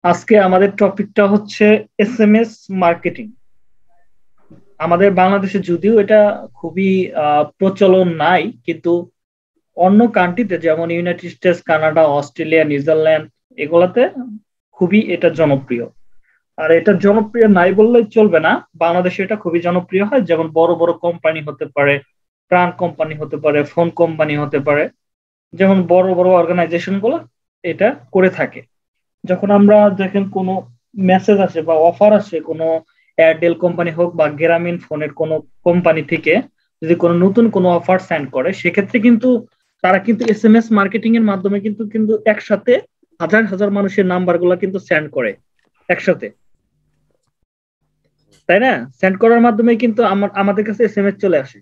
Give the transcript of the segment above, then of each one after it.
আজকে আমাদের টপিকটা হচ্ছে এসএমএস মার্কেটিং। আমাদের বাংলাদেশে যদিও এটা খুবই প্রচলন নাই, কিন্তু অন্য কান্ট্রিতে যেমন United States, Canada, Australia, New Zealand এগুলাতে খুবই এটা জনপ্রিয়। আর এটা জনপ্রিয় নাই বললেই চলবে না, বাংলাদেশে এটা খুবই জনপ্রিয় হয়। যেমন বড় বড় কোম্পানি হতে পারে, প্রাণ কোম্পানি হতে পারে, ফোন কোম্পানি হতে পারে, যেমন বড় বড় অর্গানাইজেশন গুলো এটা করে থাকে। যখন আমরা দেখেন কোনো মেসেজ আসে বা অফার আসে কোনো এয়ারটেল কোম্পানি হোক বা গ্রামীণ ফোনের কোনো কোম্পানি থেকে, যদি কোনো নতুন কোনো অফার সেন্ড করে, সেক্ষেত্রে কিন্তু তারা কিন্তু এসএমএস মার্কেটিং এর মাধ্যমে কিন্তু কিন্তু একসাথে হাজার হাজার মানুষের নাম্বার গুলা কিন্তু সেন্ড করে একসাথে, তাই না? সেন্ড করার মাধ্যমে কিন্তু আমাদের কাছে এসএমএস চলে আসে।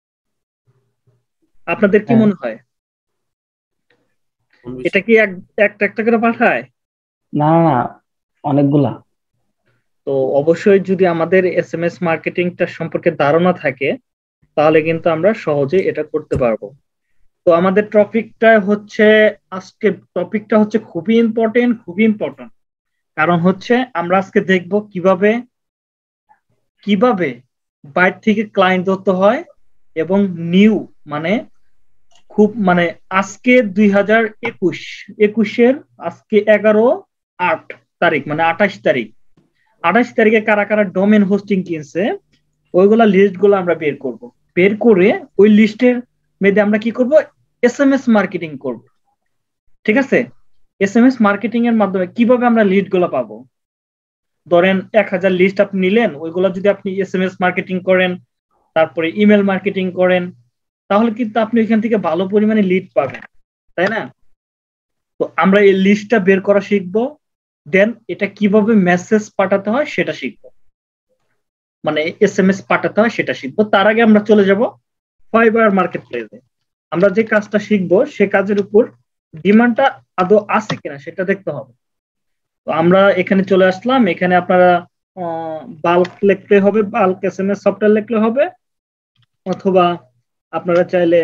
আপনাদের কি হ্যাঁ। মনে হয়, কোন এটা বিষয়? কি একটা একটা করে পাঠায়? না না না, অনেকগুলা। তো অবশ্যই যদি আমাদের এসএমএস মার্কেটিংটা সম্পর্কে ধারণা থাকে, তাহলে কিন্তু আমরা সহজে এটা করতে পারবো। তো আমাদের টপিকটা হচ্ছে, আজকে টপিকটা হচ্ছে খুবই ইম্পর্টেন্ট, খুবই ইম্পর্টেন্ট। কারণ হচ্ছে আমরা আজকে দেখব কিভাবে কিভাবে বাইরে থেকে ক্লায়েন্ট ধরতে হয়, এবং নিউ মানে খুব মানে আজকে 2021 একুশের আজকে 11/8 মানে 28 তারিখ, 28 তারিখে কারা কারা ডোমেন হোস্টিং কিনছে, ওইগুলা লিস্ট গুলো আমরা বের করব। বের করে ওই লিস্টের মধ্যে আমরা কি করব, এসএমএস মার্কেটিং করব। ঠিক আছে? এসএমএস মার্কেটিং এর মাধ্যমে কিভাবে আমরা লিড গুলো পাবো। ধরেন 1000 লিস্ট আপনি নিলেন, ওইগুলো যদি আপনি এসএমএস মার্কেটিং করেন, তারপরে ইমেল মার্কেটিং করেন, তাহলে কিন্তু আপনি এখান থেকে ভালো পরিমাণে লিড পাবেন, তাই না? তো আমরা এই লিস্টটা বের করা শিখবো। দেন এটা কিভাবে মেসেজ পাঠাতে হয় সেটা শিখবো, মানে এসএমএস পাঠাতে হয় সেটা শিখবো। তার আগে আমরা চলে যাব ফাইবার মার্কেট প্লেসে। আমরা যে কাজটা শিখবো সে কাজের উপর ডিমান্ডটা আদৌ আছে কিনা সেটা দেখতে হবে। তো আমরা এখানে চলে আসলাম। এখানে আপনারা বাল্ক লিখতে হবে, বাল্ক এসএমএস সফটওয়্যার লিখলে হবে, অথবা আপনারা চাইলে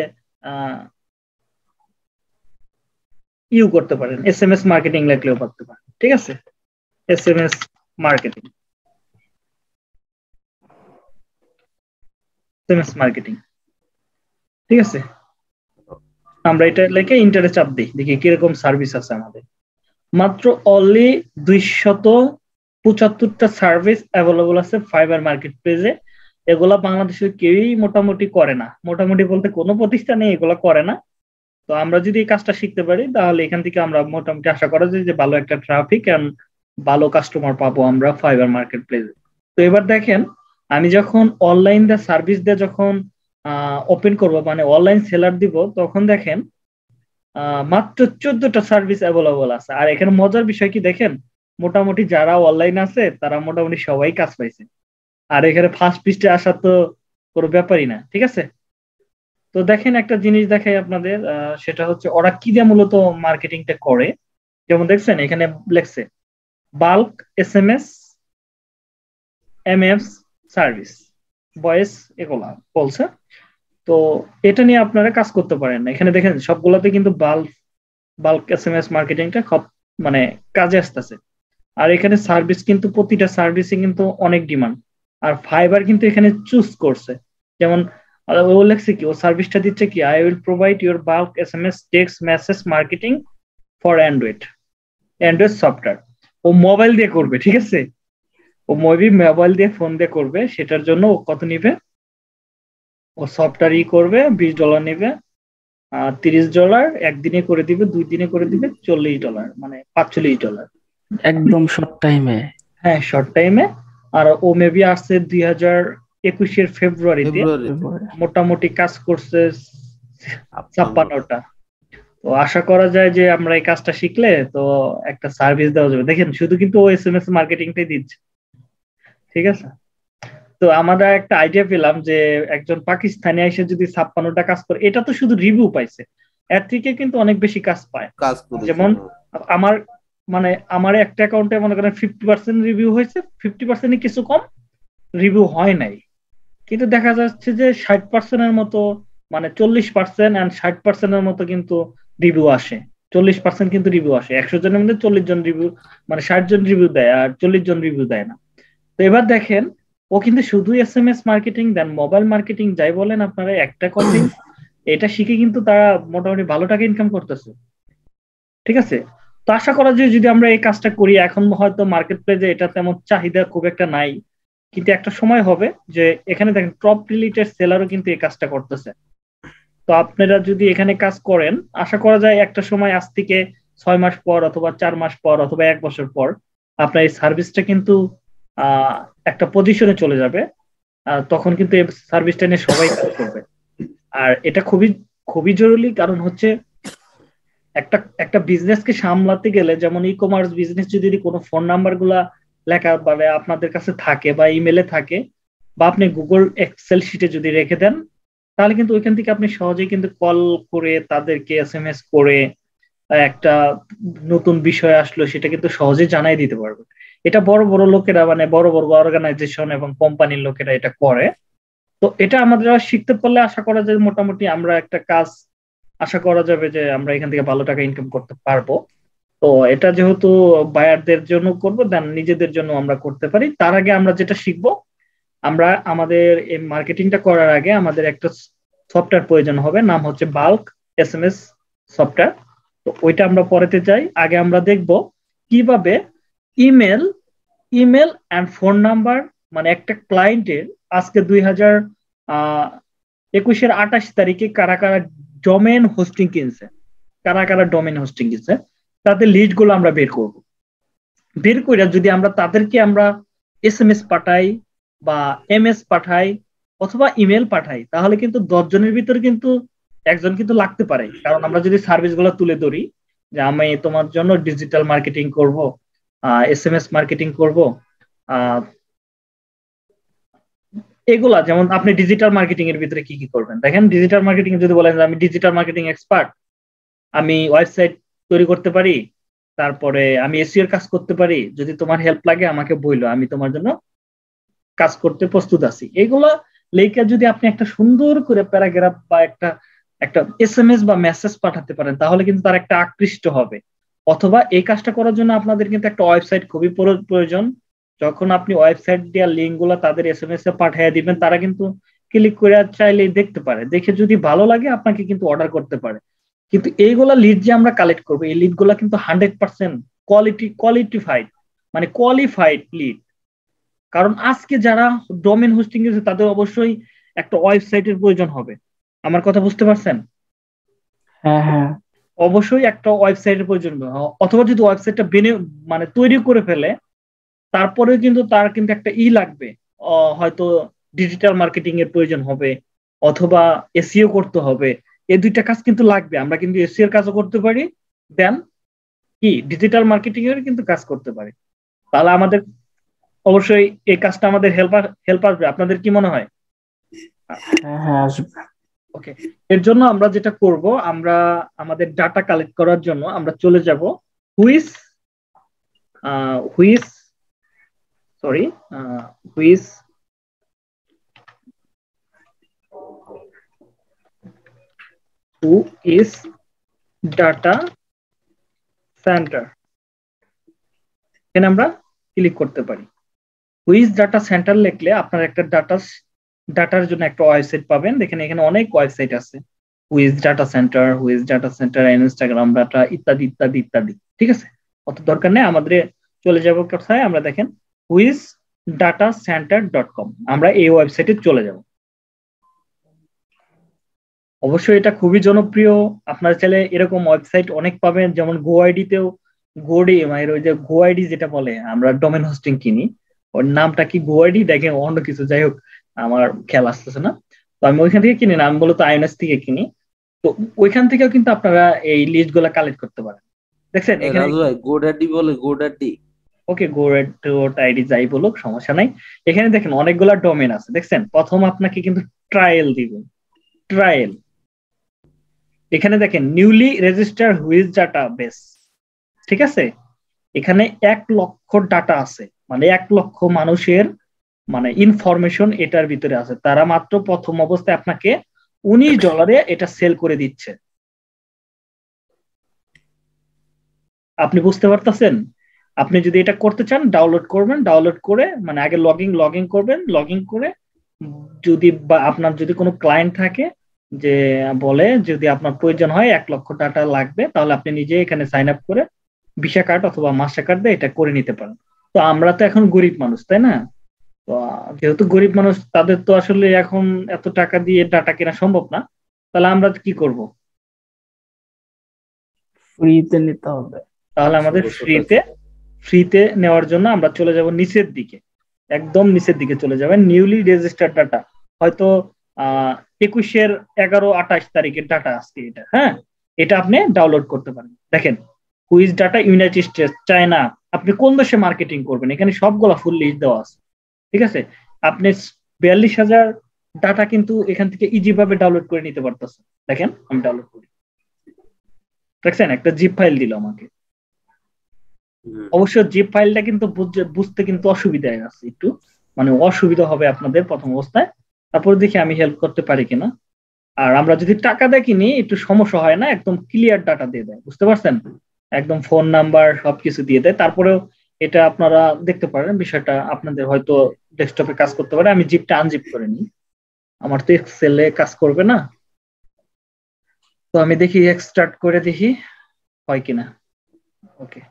ইউ করতে পারেন, এসএমএস মার্কেটিং লিখলেও পারতে পারেন। ঠিক আছে? SMS marketing, SMS marketing. ঠিক আছে, আমরা এটা লিখে ইন্টারে চাপ দিই, দেখি কিরকম সার্ভিস আছে আমাদের। মাত্র অনলি 275টা সার্ভিস অ্যাভেলেবল আছে ফাইবার মার্কেট প্লেসে। এগুলা বাংলাদেশের কেউই মোটামুটি করে না, মোটামুটি বলতে কোনো প্রতিষ্ঠানে এগুলা করে না। তো আমরা যদি এই কাজটা শিখতে পারি, তাহলে এখান থেকে আমরা মোটামুটি আশা করা যায় যে ভালো একটা ট্রাফিক এন্ড ভালো কাস্টমার পাবো আমরা ফাইবার মার্কেট প্লেসে। তো এবার দেখেন, আমি যখন অনলাইন দিয়ে সার্ভিস দিয়ে যখন ওপেন করব, মানে অনলাইন সেলার দিব, তখন দেখেন মাত্র 14টা সার্ভিস অ্যাভেলেবল আছে। আর এখানে মজার বিষয় কি দেখেন, মোটামুটি যারা অনলাইন আছে তারা মোটামুটি সবাই কাজ পাইছে। আর এখানে ফার্স্ট পৃষ্ঠে আসা তো কোনো ব্যাপারই না। ঠিক আছে? তো দেখেন একটা জিনিস দেখাই আপনাদের, সেটা হচ্ছে ওরা কি দিয়ে মূলত মার্কেটিংটা করে। যেমন দেখছেন এখানে লেখছে bulk SMS MF service, voice, এগুলা বলছে। তো এটা নিয়ে আপনারা কাজ করতে পারেন না। এখানে দেখেন সবগুলোতে কিন্তু বাল্ক বাল্ক এসএমএস মার্কেটিংটা খুব মানে কাজে আসতেছে। আর এখানে সার্ভিস কিন্তু প্রতিটা সার্ভিসে কিন্তু অনেক ডিমান্ড। আর ফাইবার কিন্তু এখানে চুজ করছে। যেমন ও লেখছে কি, ও সার্ভিসটা দিচ্ছে কি, I will provide your bulk SMS text message marketing for Android, Android software. ও মোবাইল দিয়ে করবে, ঠিক আছে? ও মোবাইল দিয়ে, ফোন দিয়ে করবে। সেটার জন্য ও কত নিবে, ও সফটওয়্যার করবে, $20 নিবে। $30 একদিনে করে দিবে, 2 দিনে করে দিবে $40, মানে $45। একদম শর্ট টাইমে। হ্যাঁ, শর্ট টাইমে। আর ও মেবি আসছে 2021-এর ফেব্রুয়ারিতে, ফেব্রুয়ারি। মোটামুটি কাজ করছে 56 56টা। তো আশা করা যায় যে আমরা এই কাজটা শিখলে তো একটা সার্ভিস দেওয়া যাবে। দেখেন শুধু কিন্তু ও এসএমএস মার্কেটিংটাই দিচ্ছে। ঠিক আছে? তো আমরা একটা আইডিয়া পেলাম যে একজন পাকিস্তানি এসে যদি 56টা কাজ করে, এটা তো শুধু রিভিউ পাইছে, এর থেকে কিন্তু অনেক বেশি কাজ পায়। কাজ করেছে। যেমন আমার মানে আমার একটা অ্যাকাউন্টে মনে করেন 50% রিভিউ হয়েছে, 50% কিছু কম রিভিউ হয় নাই। কিন্তু দেখা যাচ্ছে যে 60%-এর মতো, মানে 40% এন্ড 60%-এর মতো কিন্তু রিভিউ আসে। 40% কিন্তু রিভিউ আসে, 100 জনের মধ্যে 40 জন রিভিউ, মানে 60 জন রিভিউ দেয় আর 40 জন রিভিউ দেয় না। তো এবার দেখেন, ও কিন্তু শুধু SMS marketing then mobile marketing যাই বলেন আপনারা, একটা কথাই, এটা শিখে কিন্তু তারা মোটামুটি ভালো টাকা ইনকাম করতেছে। ঠিক আছে, তো আশা করা যায় যদি আমরা এই কাজটা করি, এখন হয়তো মার্কেট প্লেসে এটা তেমন চাহিদা খুব একটা নাই, কিন্তু একটা সময় হবে যে এখানে দেখেন টপ রিলেটেড সেলারও কিন্তু এই কাজটা করতেছে। তো আপনারা যদি এখানে কাজ করেন, আশা করা যায় একটা সময় আজ থেকে 6 মাস পর অথবা 4 মাস পর অথবা 1 বছর পর আপনার এই সার্ভিসটা কিন্তু আহ একটা পজিশনে চলে যাবে। তখন কিন্তু এই সার্ভিসটা নিয়ে সবাই কাজ করবে। আর এটা খুবই খুবই জরুরি, কারণ হচ্ছে একটা একটা বিজনেসকে সামলাতে গেলে, যেমন ই কমার্স বিজনেস, যদি কোনো ফোন নাম্বার গুলা লেখা মানে আপনাদের কাছে থাকে বা ইমেলে থাকে, বা আপনি গুগল এক্সেল শিটে যদি রেখে দেন, তাহলে কিন্তু ওইখান থেকে আপনি সহজেই কিন্তু কল করে তাদেরকে SMS করে একটা নতুন বিষয় আসলো সেটা কিন্তু সহজে জানাই দিতে পারবে। এটা বড় বড় লোকেরা, মানে বড় বড় অর্গানাইজেশন এবং কোম্পানির লোকেরা এটা করে। তো এটা আমাদের শিখতে পারলে আশা করা যায় মোটামুটি আমরা একটা কাজ, আশা করা যাবে যে আমরা এখান থেকে ভালো টাকা ইনকাম করতে পারবো। তো এটা যেহেতু বায়ারদের জন্য করবো, দেন নিজেদের জন্য আমরা করতে পারি। তার আগে আমরা যেটা শিখবো, আমরা আমাদের এই মার্কেটিংটা করার আগে আমাদের একটা সফটওয়্যার প্রয়োজন হবে, নাম হচ্ছে বাল্ক SMS সফটওয়্যার। তো ওইটা আমরা পরেতে যাই, আগে আমরা দেখব কিভাবে email email and phone number, মানে একটা ক্লায়েন্টের আজকে 2021-28 তারিখে কারা কারা ডোমেন হোস্টিং কিনছে, কারা কারা ডোমেন হোস্টিং কিনছে, তাদের লিস্ট গুলো আমরা বের করব। বের করে যদি আমরা তাদেরকে আমরা SMS পাঠাই বা MS পাঠাই অথবা ইমেল পাঠাই, তাহলে কিন্তু 10 জনের ভিতরে কিন্তু একজন কিন্তু লাগতে পারে। কারণ আমরা যদি সার্ভিস গুলো তুলে ধরি যে আমি তোমার জন্য ডিজিটাল মার্কেটিং করব, SMS মার্কেটিং করব, এগুলা যেমন আপনি ডিজিটাল মার্কেটিং এর ভিতরে কি কি করবেন দেখেন। ডিজিটাল মার্কেটিং যদি বলেন যে আমি ডিজিটাল মার্কেটিং এক্সপার্ট, আমি ওয়েবসাইট তৈরি করতে পারি, তারপরে আমি SEO এর কাজ করতে পারি, যদি তোমার হেল্প লাগে আমাকে বইলো, আমি তোমার জন্য কাজ করতে প্রস্তুত আছি। এগুলা লেখা যদি আপনি একটা সুন্দর করে প্যারাগ্রাফ বা একটা একটা SMS বা মেসেজ পাঠাতে পারেন, তাহলে কিন্তু তার একটা আকৃষ্ট হবে। অথবা এই কাজটা করার জন্য আপনাদের কিন্তু একটা ওয়েবসাইট খুবই প্রয়োজন। যখন আপনি ওয়েবসাইট দেওয়ার লিঙ্ক গুলা তাদের SMS এ পাঠিয়ে দিবেন, তারা কিন্তু ক্লিক করে চাইলে দেখতে পারে, দেখে যদি ভালো লাগে আপনাকে কিন্তু অর্ডার করতে পারে। কিন্তু এইগুলা লিড যে আমরা কালেক্ট করবো, এই লিড গুলা কিন্তু 100% কোয়ালিটিফাইড, মানে কোয়ালিফাইড লিড। কারণ আজকে যারা ডোমেন হোস্টিং এর তাদের অবশ্যই একটা ওয়েবসাইটের প্রয়োজন হবে। আমার কথা বুঝতে পারছেন? হ্যাঁ হ্যাঁ অবশ্যই একটা ওয়েবসাইটের প্রয়োজন হবে। অথবা যদি ওয়েবসাইটটা মানে তৈরি করে ফেলে, তারপরে কিন্তু তার কিন্তু একটা লাগবে, হয়তো ডিজিটাল মার্কেটিং এর প্রয়োজন হবে অথবা SEO করতে হবে। এই দুইটা কাজ কিন্তু লাগবে। আমরা কিন্তু SEO এর কাজও করতে পারি, দেন কি ডিজিটাল মার্কেটিং এর কিন্তু কাজ করতে পারি। তাহলে আমাদের অবশ্যই এই কাজটা আমাদের হেল্প আসবে। আপনাদের কি মনে হয়? হ্যাঁ হ্যাঁ আসবে। ওকে, এর জন্য আমরা যেটা করব, আমরা আমাদের ডাটা কালেক্ট করার জন্য আমরা চলে যাব হুইস হুইস সরি হুইস হু ইজ ডাটা সেন্টার, এখানে আমরা ক্লিক করতে পারি। হুইজ ডাটা সেন্টার লিখলে আপনার একটা ডাটার জন্য একটা ওয়েবসাইট পাবেন। দেখেন এখানে অনেক ওয়েবসাইট আছে, whois data center, Instagram data, ইত্যাদি ইত্যাদি ইত্যাদি। ঠিক আছে, অত দরকার নেই, আমাদের চলে যাব কোথায়, আমরা দেখেন হুইজ datacenter.com, আমরা এই ওয়েবসাইটে চলে যাব। অবশ্যই এটা খুবই জনপ্রিয়, আপনারা চাইলে এরকম ওয়েবসাইট অনেক পাবেন, যেমন গোআইডিতেও গোডি, মানে ওই যে গোআইডি যেটা বলে আমরা ডোমেন হোস্টিং কিনি, ওর নামটা কি গোআইডি দেখেন অন্য কিছু, যাই হোক আমার খেয়াল আসতেছে না। তো আমি ওইখান থেকে কিনি না, আমি মূলত আইএনএস থেকে কিনি। তো ওইখান থেকেও কিন্তু আপনারা এই লিস্ট গুলা কালেক্ট করতে পারেন। দেখছেন এখানে রাজু ভাই গোডাডি বলে, গোডাডি। ওকে, গোআইডি যাই বলুক সমস্যা নাই। এখানে দেখেন অনেকগুলা ডোমেন আছে, দেখছেন প্রথম আপনাকে কিন্তু ট্রায়াল দিবেন, ট্রায়াল। এখানে দেখেন newly register whois data base, ঠিক আছে, এখানে 1 লক্ষ ডাটা আছে, মানে 1 লক্ষ মানুষের মানে ইনফরমেশন এটার ভিতরে আছে। তারা মাত্র প্রথম অবস্থায় আপনাকে $19 এটা সেল করে দিচ্ছে। আপনি বুঝতে পারতেছেন? আপনি যদি এটা করতে চান ডাউনলোড করবেন, ডাউনলোড করে মানে আগে লগইন করবেন, লগইন করে যদি বা আপনার যদি কোনো ক্লায়েন্ট থাকে যে বলে যদি আপনার প্রয়োজন হয় 1 লক্ষ ডাটা লাগবে, তাহলে আপনি নিজে এখানে সাইন আপ করে ভিসা কার্ড অথবা মাস্টার কার্ড দিয়ে এটা করে নিতে পারেন। তো আমরা তো এখন গরিব মানুষ, তাই না? তো যেহেতু গরিব মানুষ, তাদের তো আসলে এখন এত টাকা দিয়ে ডাটা কেনা সম্ভব না। তাহলে আমরা কি করব? ফ্রিতে নিতে হবে। তাহলে আমাদের 1600 ফ্রিতে টাকা। ফ্রিতে নেওয়ার জন্য আমরা চলে যাব নিচের দিকে, একদম নিচের দিকে চলে যাবেন। নিউলি রেজিস্টার্ড ডাটা, হয়তো 21/11/28 ডাটা আজকে এটা, হ্যাঁ, এটা আপনি ডাউনলোড করতে পারেন। দেখেন, whois data, United States, China, আপনি কোন দেশে মার্কেটিং করবেন এখানে সবগুলা ফুল লিস্ট দেওয়া আছে। ঠিক আছে, আপনি 42,000 ডাটা কিন্তু এখান থেকে ইজি ভাবে ডাউনলোড করে নিতে পারতেছেন। দেখেন আমি ডাউনলোড করি, দেখছেন একটা জিপ ফাইল দিল আমাকে। অবশ্য জিপ ফাইলটা কিন্তু বুঝতে কিন্তু অসুবিধা আছে একটু, মানে অসুবিধা হবে আপনাদের প্রথম অবস্থায়, তারপর দেখি আমি হেল্প করতে পারি কিনা। আর আমরা যদি টাকা দিয়ে কিনি একটু সমস্যা হয় না, একদম ক্লিয়ার ডাটা দিয়ে দেয়, বুঝতে পারছেন? একদম ফোন নাম্বার সবকিছু দিয়ে দেয়। তারপরেও এটা আপনারা দেখতে পারেন, বিষয়টা আপনাদের হয়তো ডেস্কটপে কাজ করতে পারে। আমি জিপটা আনজিপ করে নিই, আমার তো এক্সেলে কাজ করবে না। তো আমি দেখি এক্সট্রাক্ট করে দেখি হয় কিনা। ওকে,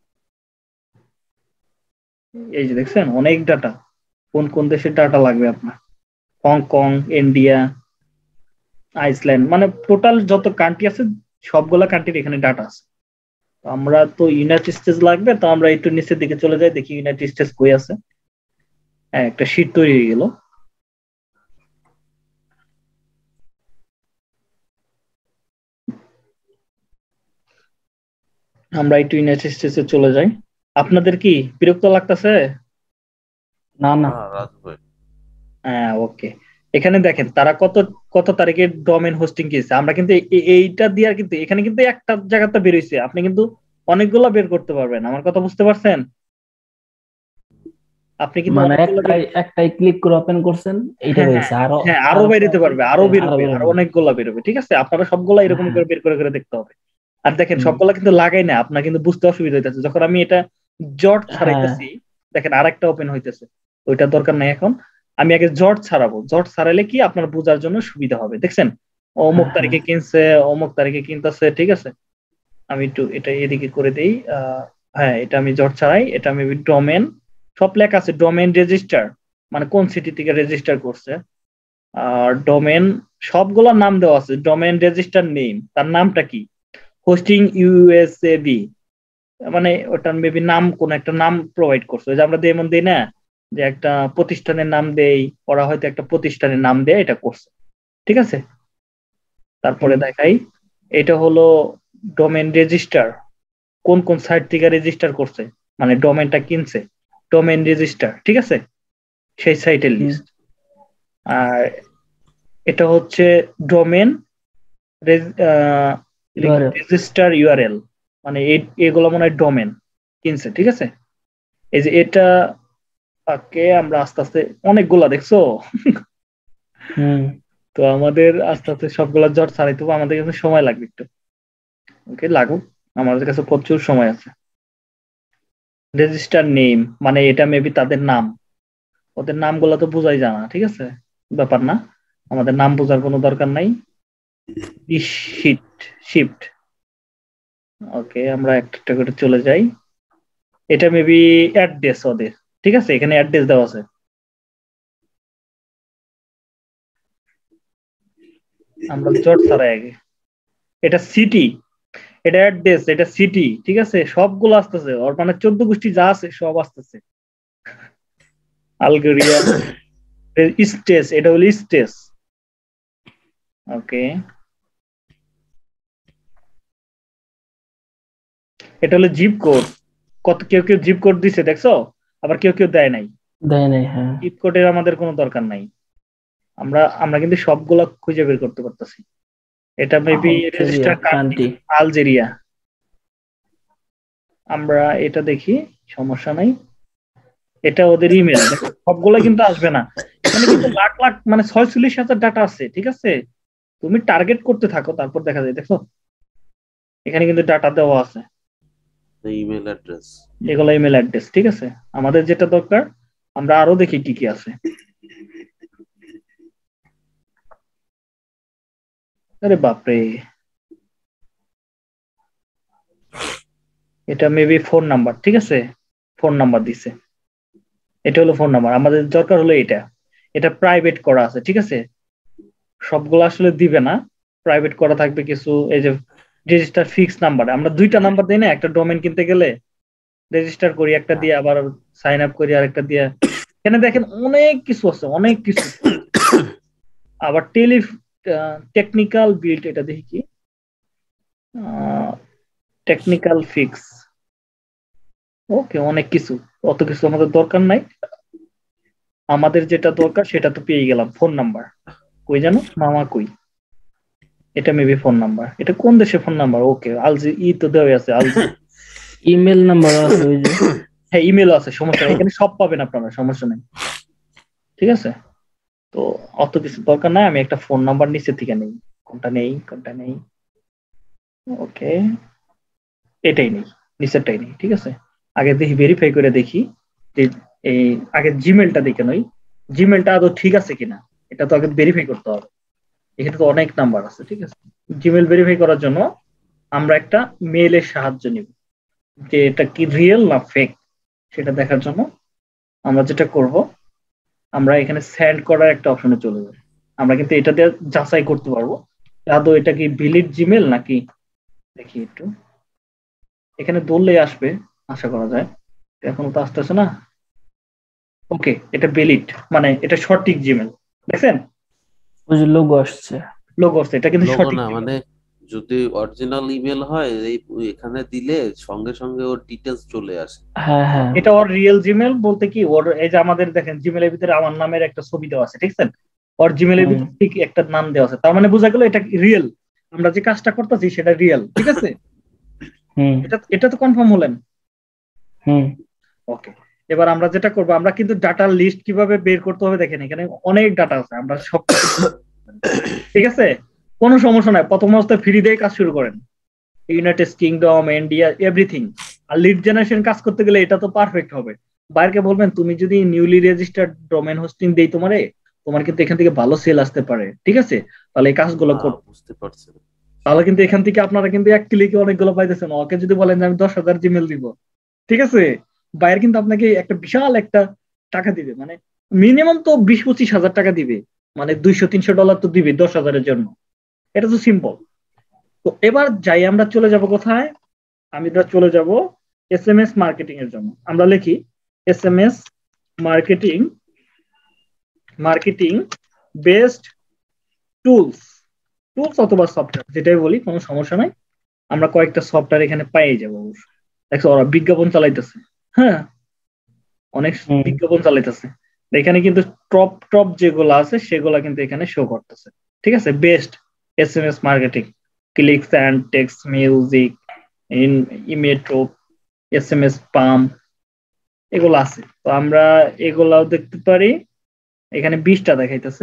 এই যে দেখছেন অনেক ডাটা। কোন কোন দেশের ডাটা লাগবে আপনার? হংকং, ইন্ডিয়া, আইসল্যান্ড, মানে টোটাল যত কান্ট্রি আছে সবগুলা কান্ট্রির এখানে ডাটা আছে। তো আমরা তো ইউনাইটেড স্টেটস লাগবে, তো আমরা একটু নিচের দিকে চলে যাই, দেখি ইউনাইটেড স্টেটস কই আছে। হ্যাঁ, একটা শীট তৈরি হয়ে গেল। আমরা একটু ইউনাইটেড স্টেটসে চলে যাই। আপনাদের কি বিরক্ত লাগতেছে? না না, রাজু ভাই, হ্যাঁ, ওকে। এখানে দেখেন তারা কত কত তারিখে ডোমেন হোস্টিং কিনছে। আমরা কিন্তু এইটা দিয়ে কিন্তু এখানে কিন্তু একটা জায়গাতে বের হইছে, আপনি কিন্তু অনেকগুলা বের করতে পারবেন। আমার কথা বুঝতে পারছেন? আপনি কিন্তু মানে অনেকগুলো বের, একটাই ক্লিক করে ওপেন করছেন, এইটা হ্যাঁ হ্যাঁ বেরিয়েছে। আরো হ্যাঁ, আরো আরো বের হতে পারবে, আরো আরো বেরোবে, আরো বেরোবে। অনেকগুলা বেরোবে। ঠিক আছে, আপনারা সবগুলা এরকম হ্যাঁ। করে বের করে করে দেখতে হবে। আর দেখেন হুম। সবগুলা কিন্তু লাগাই না, আপনার কিন্তু বুঝতে অসুবিধা হইতেছে যখন আমি এটা জট হ্যাঁ। ছাড়াইতেছি। দেখেন আরেকটা ওপেন হইতেছে, ওইটা দরকার নাই এখন। আমি আগে জট ছাড়াবো, জট ছাড়াইলে কি আপনার বোঝার জন্য সুবিধা হবে। দেখছেন অমুক হ্যাঁ। হ্যাঁ। তারিখে কিনছে, অমুক তারিখে কিনতেছে। ঠিক আছে, আমি একটু এটা এদিকে করে দেই। হ্যাঁ, এটা আমি জট ছাড়াই, এটা আমি ডোমেন, সব লেখা আছে ডোমেন রেজিস্টার, মানে কোন সিটি থেকে রেজিস্টার করছে। আর ডোমেন সবগুলোর নাম দেওয়া আছে, ডোমেন রেজিস্টার নেম, তার নামটা কি, হোস্টিং ইউএসএবি, মানে ওটার মেবি নাম, কোন একটা নাম প্রোভাইড করছে। ওই যে আমরা যেমন দিই না, যে একটা প্রতিষ্ঠানের নাম দেই, ওরা হয়তো একটা প্রতিষ্ঠানের নাম দেয় এটা করছে। ঠিক আছে, তারপরে দেখাই, এটা হলো ডোমেন রেজিস্টার, কোন কোন সাইট থেকে রেজিস্টার করছে, মানে ডোমেনটা কিনছে, ডোমেন রেজিস্টার। ঠিক আছে, সেই সাইটের লিস্ট। আর এটা হচ্ছে ডোমেন রেজিস্টার ইউআরএল, মানে এগুলো মনে হয় ডোমেন কিনছে। ঠিক আছে, এই যে এটা আমরা আস্তে আস্তে অনেকগুলা দেখছো। হুম। তো আমাদের আস্তে আস্তে সবগুলা জট ছাড়াইতে হবে, আমাদের কাছে সময় লাগবে একটু। ওকে, লাগুক, আমাদের কাছে প্রচুর সময় আছে। রেজিস্টার নেম, মানে এটা মেবি তাদের নাম, ওদের নামগুলো তো বোঝাই জানা। ঠিক আছে, ব্যাপার না, আমাদের নাম বোঝার কোনো দরকার নাই। শিফট, ওকে, আমরা একটা একটা করে চলে যাই। এটা মেবি অ্যাড্রেস ওদের। ঠিক আছে, এখানে অ্যাড্রেস দেওয়া আছে। আমরা জট ছাড়াই আগে, এটা সিটি, এটা অ্যাড্রেস, এটা সিটি। ঠিক আছে, সবগুলো আসতেছে, ওর মানে 14 গোষ্ঠী যা আছে সব আসতেছে। আলগেরিয়া, স্টেজ, এটা হলো স্টেজ। ওকে, এটা হলো জিপ কোড। কত কেউ কেউ জিপ কোড দিছে দেখছো, আবার কেউ কেউ দেয় নাই। দেয় নাই। হ্যাঁ। জিপ কোডের আমাদের কোনো দরকার নাই, আমরা আমরা কিন্তু সবগুলা খুঁজে বের করতে পারতেছি। এটা maybe Algeria register country country. Algeria. আমরা এটা দেখি, সমস্যা নাই। এটা ওদের ইমেল, সবগুলা কিন্তু আসবে না। এখানে কিন্তু লাখ লাখ মানে 46,000 ডাটা আছে। ঠিক আছে, তুমি টার্গেট করতে থাকো, তারপর দেখা যায়। দেখো এখানে কিন্তু ডাটা দেওয়া আছে। Email address. এগুলো ইমেল অ্যাড্রেস, ঠিক আছে। আমাদের যেটা দরকার আমরা আরো দেখি কি কি আছে। আরে বাপরে, এটা মেবি ফোন নাম্বার, ঠিক আছে, ফোন নাম্বার দিছে। এটা হলো ফোন নাম্বার, আমাদের দরকার হলো এটা। এটা প্রাইভেট করা আছে, ঠিক আছে। সবগুলো আসলে দিবে না, প্রাইভেট করা থাকবে কিছু। এই যে রেজিস্টার ফিক্স নাম্বার, আমরা দুইটা নাম্বার দিই না, একটা ডোমেন কিনতে গেলে রেজিস্টার করি একটা দিয়ে, আবার সাইন আপ করি আরেকটা দিয়ে। এখানে দেখেন অনেক কিছু আছে, অনেক কিছু। আবার টেকনিক্যাল বিল্ড, এটা দেখি কি, টেকনিক্যাল ফিক্স, ওকে, অনেক কিছু। অত কিছু আমাদের দরকার নাই, আমাদের যেটা দরকার সেটা তো পেয়ে গেলাম। ফোন নাম্বার কই জানো মামা, কই, এটা মেবি ফোন নাম্বার। এটা কোন দেশে ফোন নাম্বার? ওকে, আলজি ই তো দেওয়া আছে, আলজি। ইমেল নাম্বার আছে ওই যে। হ্যাঁ, ইমেল আছে, সমস্যা নেই, এখানে সব পাবেন আপনারা, সমস্যা নেই, ঠিক আছে। তো অত কিছু দরকার নাই, আমি একটা ফোন নাম্বার নিচে থেকে নেই, কোনটা নেই কোনটা নেই, ওকে, এটাই নেই, নিচেরটাই নেই, ঠিক আছে। আগে দেখি, ভেরিফাই করে দেখি যে এই আগে জিমেলটা দেখে নই, জিমেলটা আদৌ ঠিক আছে কিনা, এটা তো আগে ভেরিফাই করতে হবে। এখানে তো অনেক নাম্বার আছে, ঠিক আছে। জিমেল ভেরিফাই করার জন্য আমরা একটা মেইলের সাহায্য নিব, যে এটা কি রিয়েল না ফেক সেটা দেখার জন্য আমরা যেটা করব, আমরা এখানে সেন্ড করার একটা অপশনে চলে যাব। আমরা কিন্তু এটা দিয়ে যাচাই করতে পারবো আদৌ এটা কি ভ্যালিড জিমেল নাকি। দেখি একটু, এখানে ধরলেই আসবে আশা করা যায়, এখনো তো আসতেছে না। ওকে, এটা ভ্যালিড, মানে এটা সঠিক জিমেল, দেখছেন ওই যে লোগো আসছে। লোগো আসছে, এটা কিন্তু লোগো সঠিক না, জিমেল। মানে যদি অরিজিনাল ইমেল হয় এই এখানে দিলে সঙ্গে সঙ্গে ওর ডিটেলস চলে আসে। হ্যাঁ হ্যাঁ এটা ওর রিয়েল জিমেল বলতে কি, ওর এই যে আমাদের দেখেন জিমেলের ভিতরে আমার নামের একটা ছবি দেওয়া আছে, ঠিক আছে, ওর জিমেলের হুম ভিতরে ঠিক একটা নাম দেওয়া আছে, তার মানে বোঝা গেল এটা রিয়েল, আমরা যে কাজটা করতেছি সেটা রিয়েল, ঠিক আছে। হুম এটা এটা তো কনফার্ম হলেন। হুম ওকে, এবার আমরা যেটা করবো, আমরা কিন্তু ডাটার লিস্ট কিভাবে বের করতে হবে দেখেন, এখানে অনেক ডাটা আছে, আমরা সবকিছু, ঠিক আছে, কোনো সমস্যা নাই। প্রথম অবস্থায় ফ্রি দিয়ে কাজ শুরু করেন, ইউনাইটেড কিংডম, ইন্ডিয়া, এভরিথিং। আর লিড জেনারেশন কাজ করতে গেলে এটা তো পারফেক্ট হবে। বাইরকে বলবেন তুমি যদি নিউলি রেজিস্টার্ড ডোমেন হোস্টিং দেই তোমারে, তোমার কিন্তু এখান থেকে ভালো সেল আসতে পারে, ঠিক আছে, তাহলে এই কাজগুলো করো। বুঝতে পারছেন। তাহলে কিন্তু এখান থেকে আপনারা কিন্তু এক ক্লিকে অনেকগুলো পাইতেছেন। ওকে যদি বলেন যে আমি 10,000 জিমেল দিব, ঠিক আছে, বাইরে কিন্তু আপনাকে একটা বিশাল একটা টাকা দিবে, মানে মিনিমাম তো 20-25 হাজার টাকা দিবে, মানে $200-300 তো দিবে 10,000-এর জন্য। এটা তো সিম্পল। তো এবার যাই, আমরা চলে যাব কোথায়, আমরা চলে যাব SMS মার্কেটিং এর জন্য। আমরা লিখি SMS marketing, marketing based tools, tools অথবা সফটওয়্যার যেটাই বলি, কোনো সমস্যা নাই। আমরা কয়েকটা সফটওয়্যার এখানে পাই যাবো অবশ্য। দেখো ওরা বিজ্ঞাপন চালাইতেছে, হ্যাঁ, অনেক হুম বিজ্ঞাপন চালাইতেছে। এখানে কিন্তু টপ টপ যেগুলো আছে সেগুলা কিন্তু এখানে শো করতেছে, ঠিক আছে। Best SMS marketing, clicks and text music, in ইমেট্রো, SMS পাম, এগুলো আছে। তো আমরা এগুলাও দেখতে পারি, এখানে 20টা দেখাইতেছে।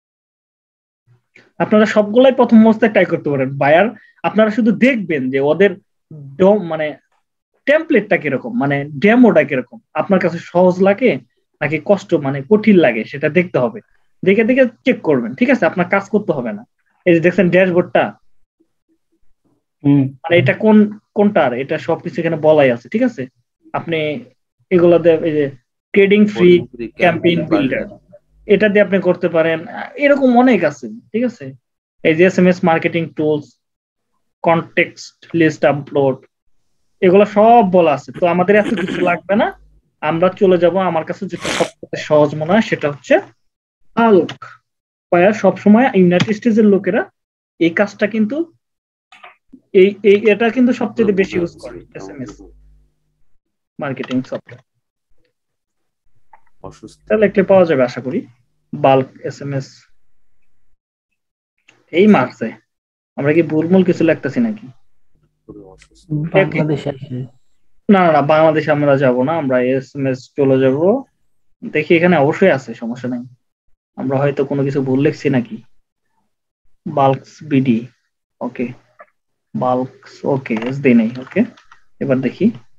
আপনারা সবগুলাই প্রথম অবস্থায় ট্রাই করতে পারেন বায়ার। আপনারা শুধু দেখবেন যে ওদের মানে টেমপ্লেটটা কিরকম, মানে ডেমোটা কিরকম, আপনার কাছে সহজ লাগে নাকি কষ্ট মানে কঠিন লাগে সেটা দেখতে হবে। দেখে দেখে চেক করবেন, ঠিক আছে, আপনার কাজ করতে হবে না। এই যে দেখছেন ড্যাশবোর্ডটা, হুম মানে এটা কোনটার, এটা সবকিছু এখানে বলাই আছে, ঠিক আছে। আপনি এগুলো এই যে ট্রেডিং ফ্রি ক্যাম্পেইন বিল্ডার, এটা দিয়ে আপনি করতে পারেন। এরকম অনেক আছে, ঠিক আছে। এই যে SMS marketing tools, contact list upload, এগুলো সব বলা আছে। তো আমাদের এত কিছু লাগবে না, আমরা চলে যাব আমার কাছে যেটা সবথেকে সহজ মনে হয়, সেটা হচ্ছে আলোক। সবসময় ইউনাইটেড স্টেটস এর লোকেরা এই কাজটা কিন্তু এটা কিন্তু সবচেয়ে বেশি ইউজ করে, SMS মার্কেটিং সফটওয়্যার। তাহলে একটা পাওয়া যাবে আশা করি, বাল্ক SMS। এই মার্কসে আমরা কি ভুলমুল কিছু লাগতেছি নাকি? বাংলাদেশে আসে। না না, বাংলাদেশে আমরা যাব না, আমরা SMS চলে যাব। দেখি এখানে অবশ্যই আছে, সমস্যা নাই। আমরা হয়তো কোনো কিছু ভুল লিখছি নাকি। বাল্কস বিডি, ওকে, বাল্কস, ওকে, এস দেই নাই, ওকে। এবার দেখি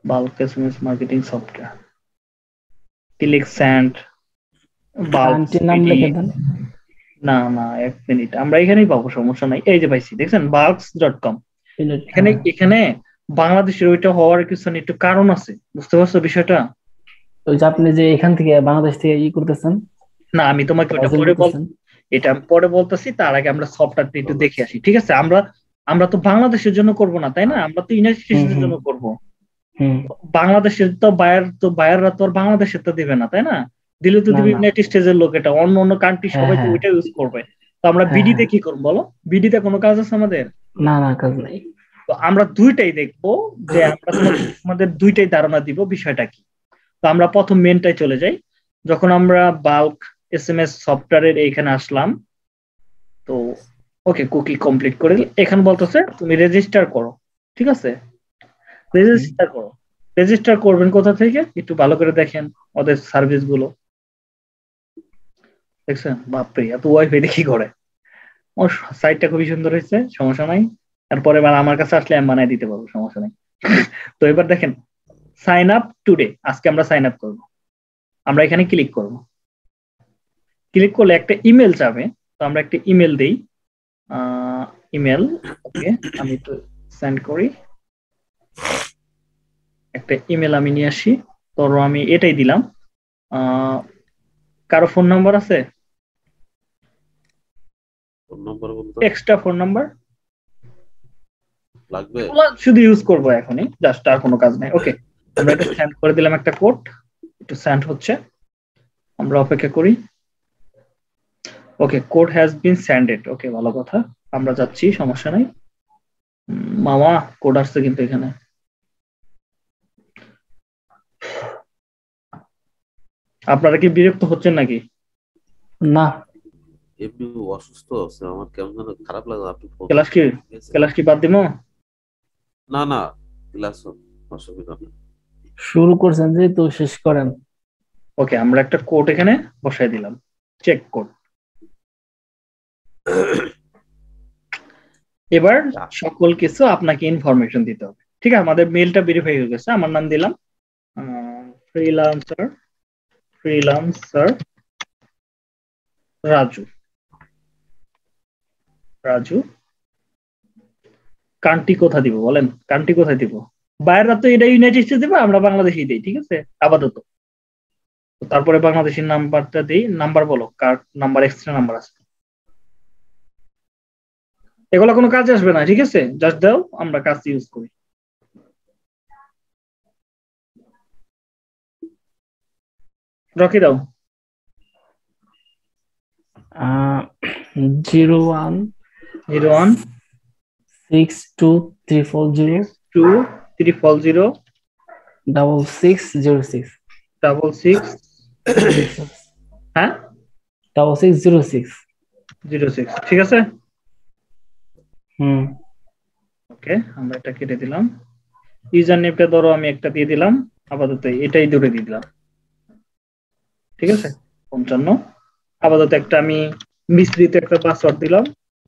bulk SMS marketing software, click send, bulk ক্লায়েন্টের নাম স্পিডি। লিখে দেন। না না, এক মিনিট, আমরা এখানেই পাবো, সমস্যা নাই। এই যে পাইছি, দেখছেন bulks.com। এখানে হ্যাঁ, এখানে বাংলাদেশের ওইটা হওয়ার কিছু একটু কারণ আছে, বুঝতে পারছো বিষয়টা? ওই যে আপনি যে এখান থেকে বাংলাদেশ থেকে করতেছেন, না, আমি তোমাকে ওটা ব্রাউজিং পরে করতেছেন। এটা আমি পরে বলতেছি, তার আগে আমরা সফটওয়্যারটা একটু দেখে আসি, ঠিক আছে? আমরা আমরা তো বাংলাদেশের জন্য করব না, তাই না? আমরা তো ইউনাইটেড স্টেটসের জন্য করব। হুম। বাংলাদেশের তো বায়াররা তো আর বাংলাদেশের তো দিবে না, তাই না? দিলে তো না দিবে না। ইউনাইটেড স্টেটসের লোক, এটা অন্য অন্য কান্ট্রি হ্যাঁ সবাই তো হ্যাঁ ওইটা ইউজ করবে। তো আমরা হ্যাঁ বিডিতে হ্যাঁ। কি করবো বলো? বিডিতে কোনো কাজ আছে আমাদের? না না, কাজ নাই। তো আমরা দুইটাই দেখবো, যে আমরা তোমাদের দুইটাই ধারণা দিব বিষয়টা কি। তো আমরা প্রথম মেনটাই চলে যাই। যখন আমরা বাল্ক এসএমএস সফটওয়্যারের এইখানে আসলাম, তো ওকে, কুকি কমপ্লিট করে এখানে বলতেছে তুমি রেজিস্টার করো, ঠিক আছে? রেজিস্টার করো। রেজিস্টার করবেন কোথা থেকে একটু ভালো করে দেখেন ওদের সার্ভিস গুলো, দেখছেন? বাপরে, এত ওয়াইফাই কি করে! ওর সাইটটা খুবই সুন্দর হয়েছে, সমস্যা নাই। তারপরে এবার আমার কাছে আসলে আমি বানাই দিতে পারবো, সমস্যা নাই। তো এবার দেখেন, সাইন আপ টুডে, আজকে আমরা সাইন আপ করবো। আমরা এখানে ক্লিক করব। ক্লিক করলে একটা ইমেল যাবে, তো আমরা একটা ইমেল দেই। ইমেল, ওকে, আমি তো সেন্ড করি। একটা ইমেল আমি নিয়ে আসি, ধরো আমি এটাই দিলাম। কারো ফোন নাম্বার আছে? ফোন নাম্বার বলতে এক্সট্রা ফোন নাম্বার লাগবে? শুধু ইউজ করবো এখনই, জাস্ট, আর কোনো কাজ নাই। ওকে, আমরা এটা সেন্ড করে দিলাম, একটা কোড একটু সেন্ড হচ্ছে, আমরা অপেক্ষা করি। ওকে, কোড হ্যাজ বিন সেন্ডেড। ওকে, ভালো কথা, আমরা যাচ্ছি, সমস্যা নাই। মামা, কোড আসছে কিন্তু এখানে। আপনারা কি বিরক্ত হচ্ছেন নাকি? না। এমনি অসুস্থ আছে, আমার কেমন যেন খারাপ লাগে। আপনি ফোন ক্লাস কি বাদ দিমো? না না, ক্লাস অসুবিধা নেই। শুরু করছেন যে, তো শেষ করেন। ওকে, আমরা একটা কোড এখানে বসাই দিলাম, চেক কোড। এবার সকল কিছু আপনাকে ইনফরমেশন দিতে হবে, ঠিক আছে? আমাদের মেলটা ভেরিফাই হয়ে গেছে, আমার নাম দিলাম ফ্রিল্যান্সার রাজু। রাজু, কান্ট্রি কোথা দিব বলেন? কান্ট্রি কোথায় দিব? বাইরেরা তো এটা ইউনাইটেড স্টেটস দেবে, আমরা বাংলাদেশেই দিই, ঠিক আছে আপাতত। তারপরে বাংলাদেশের নাম্বারটা দিই। নাম্বার বলো, কার নাম্বার, এক্সট্রা নাম্বার আছে? এগুলো কোনো কাজে আসবে না, ঠিক আছে? জাস্ট দাও, আমরা কাজ ইউজ করি। রকি দাও। 01 01 62 340 6606 66 হ্যাঁ 6606। 06, ঠিক আছে। হুম। ওকে, আমরা এটা কেটে দিলাম। ইউজার নেমটা ধরো আমি একটা দিয়ে দিলাম, আপাতত এটাই ধরে দিয়ে দিলাম, ঠিক আছে। 55, আপাতত একটা আমি মিশ্রিত একটা পাসওয়ার্ড দিলাম।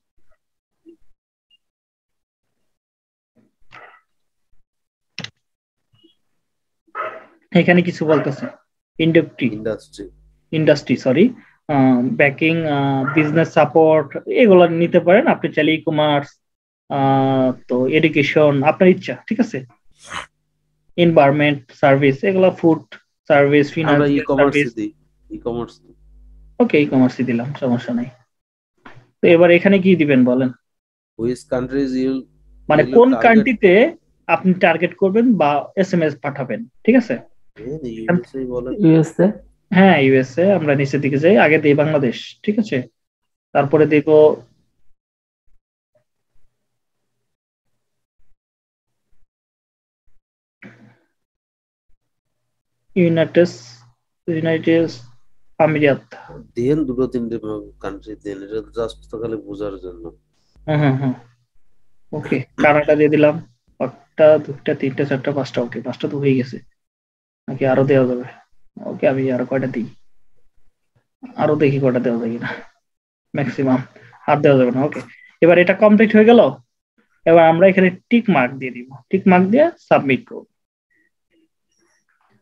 এখানে কিছু বলতেছে industry, sorry, backing, business support, এগুলো নিতে পারেন আপনি চাইলে। ই কমার্স, তো এডুকেশন, আপনার ইচ্ছা, ঠিক আছে। এনভায়রনমেন্ট সার্ভিস, এগুলো food service, financial service. Okay, e কমার্সই দিলাম, সমস্যা নাই। তো এবার এখানে কি দিবেন বলেন? মানে কোন কান্ট্রিতে আপনি টার্গেট করবেন বা এসএমএস পাঠাবেন, ঠিক আছে? ইউএসএ। হ্যাঁ, ইউএসএ। আমরা নিচের দিকে যাই, আগে দিই বাংলাদেশ, ঠিক আছে। তারপরে দিব ইউনাইটেড আমিরাত। দেন দুটো তিনটে কান্ট্রি দেন, এটা জাস্ট তো খালি বোঝার জন্য। হ্যাঁ, ওকে, কানাডা দিয়ে দিলাম। একটা, দুইটা, তিনটা, চারটা, পাঁচটা। ওকে, পাঁচটা তো হয়ে গেছে, নাকি আরো দেওয়া যাবে? ওকে, আমি আরো কয়টা দিই, আরো দেখি কয়টা দেওয়া যায় কিনা। ম্যাক্সিমাম আর দেওয়া যাবে না। ওকে, এবার এটা কমপ্লিট হয়ে গেল। এবার আমরা এখানে টিক মার্ক দিয়ে দিব, টিক মার্ক দিয়ে সাবমিট করব।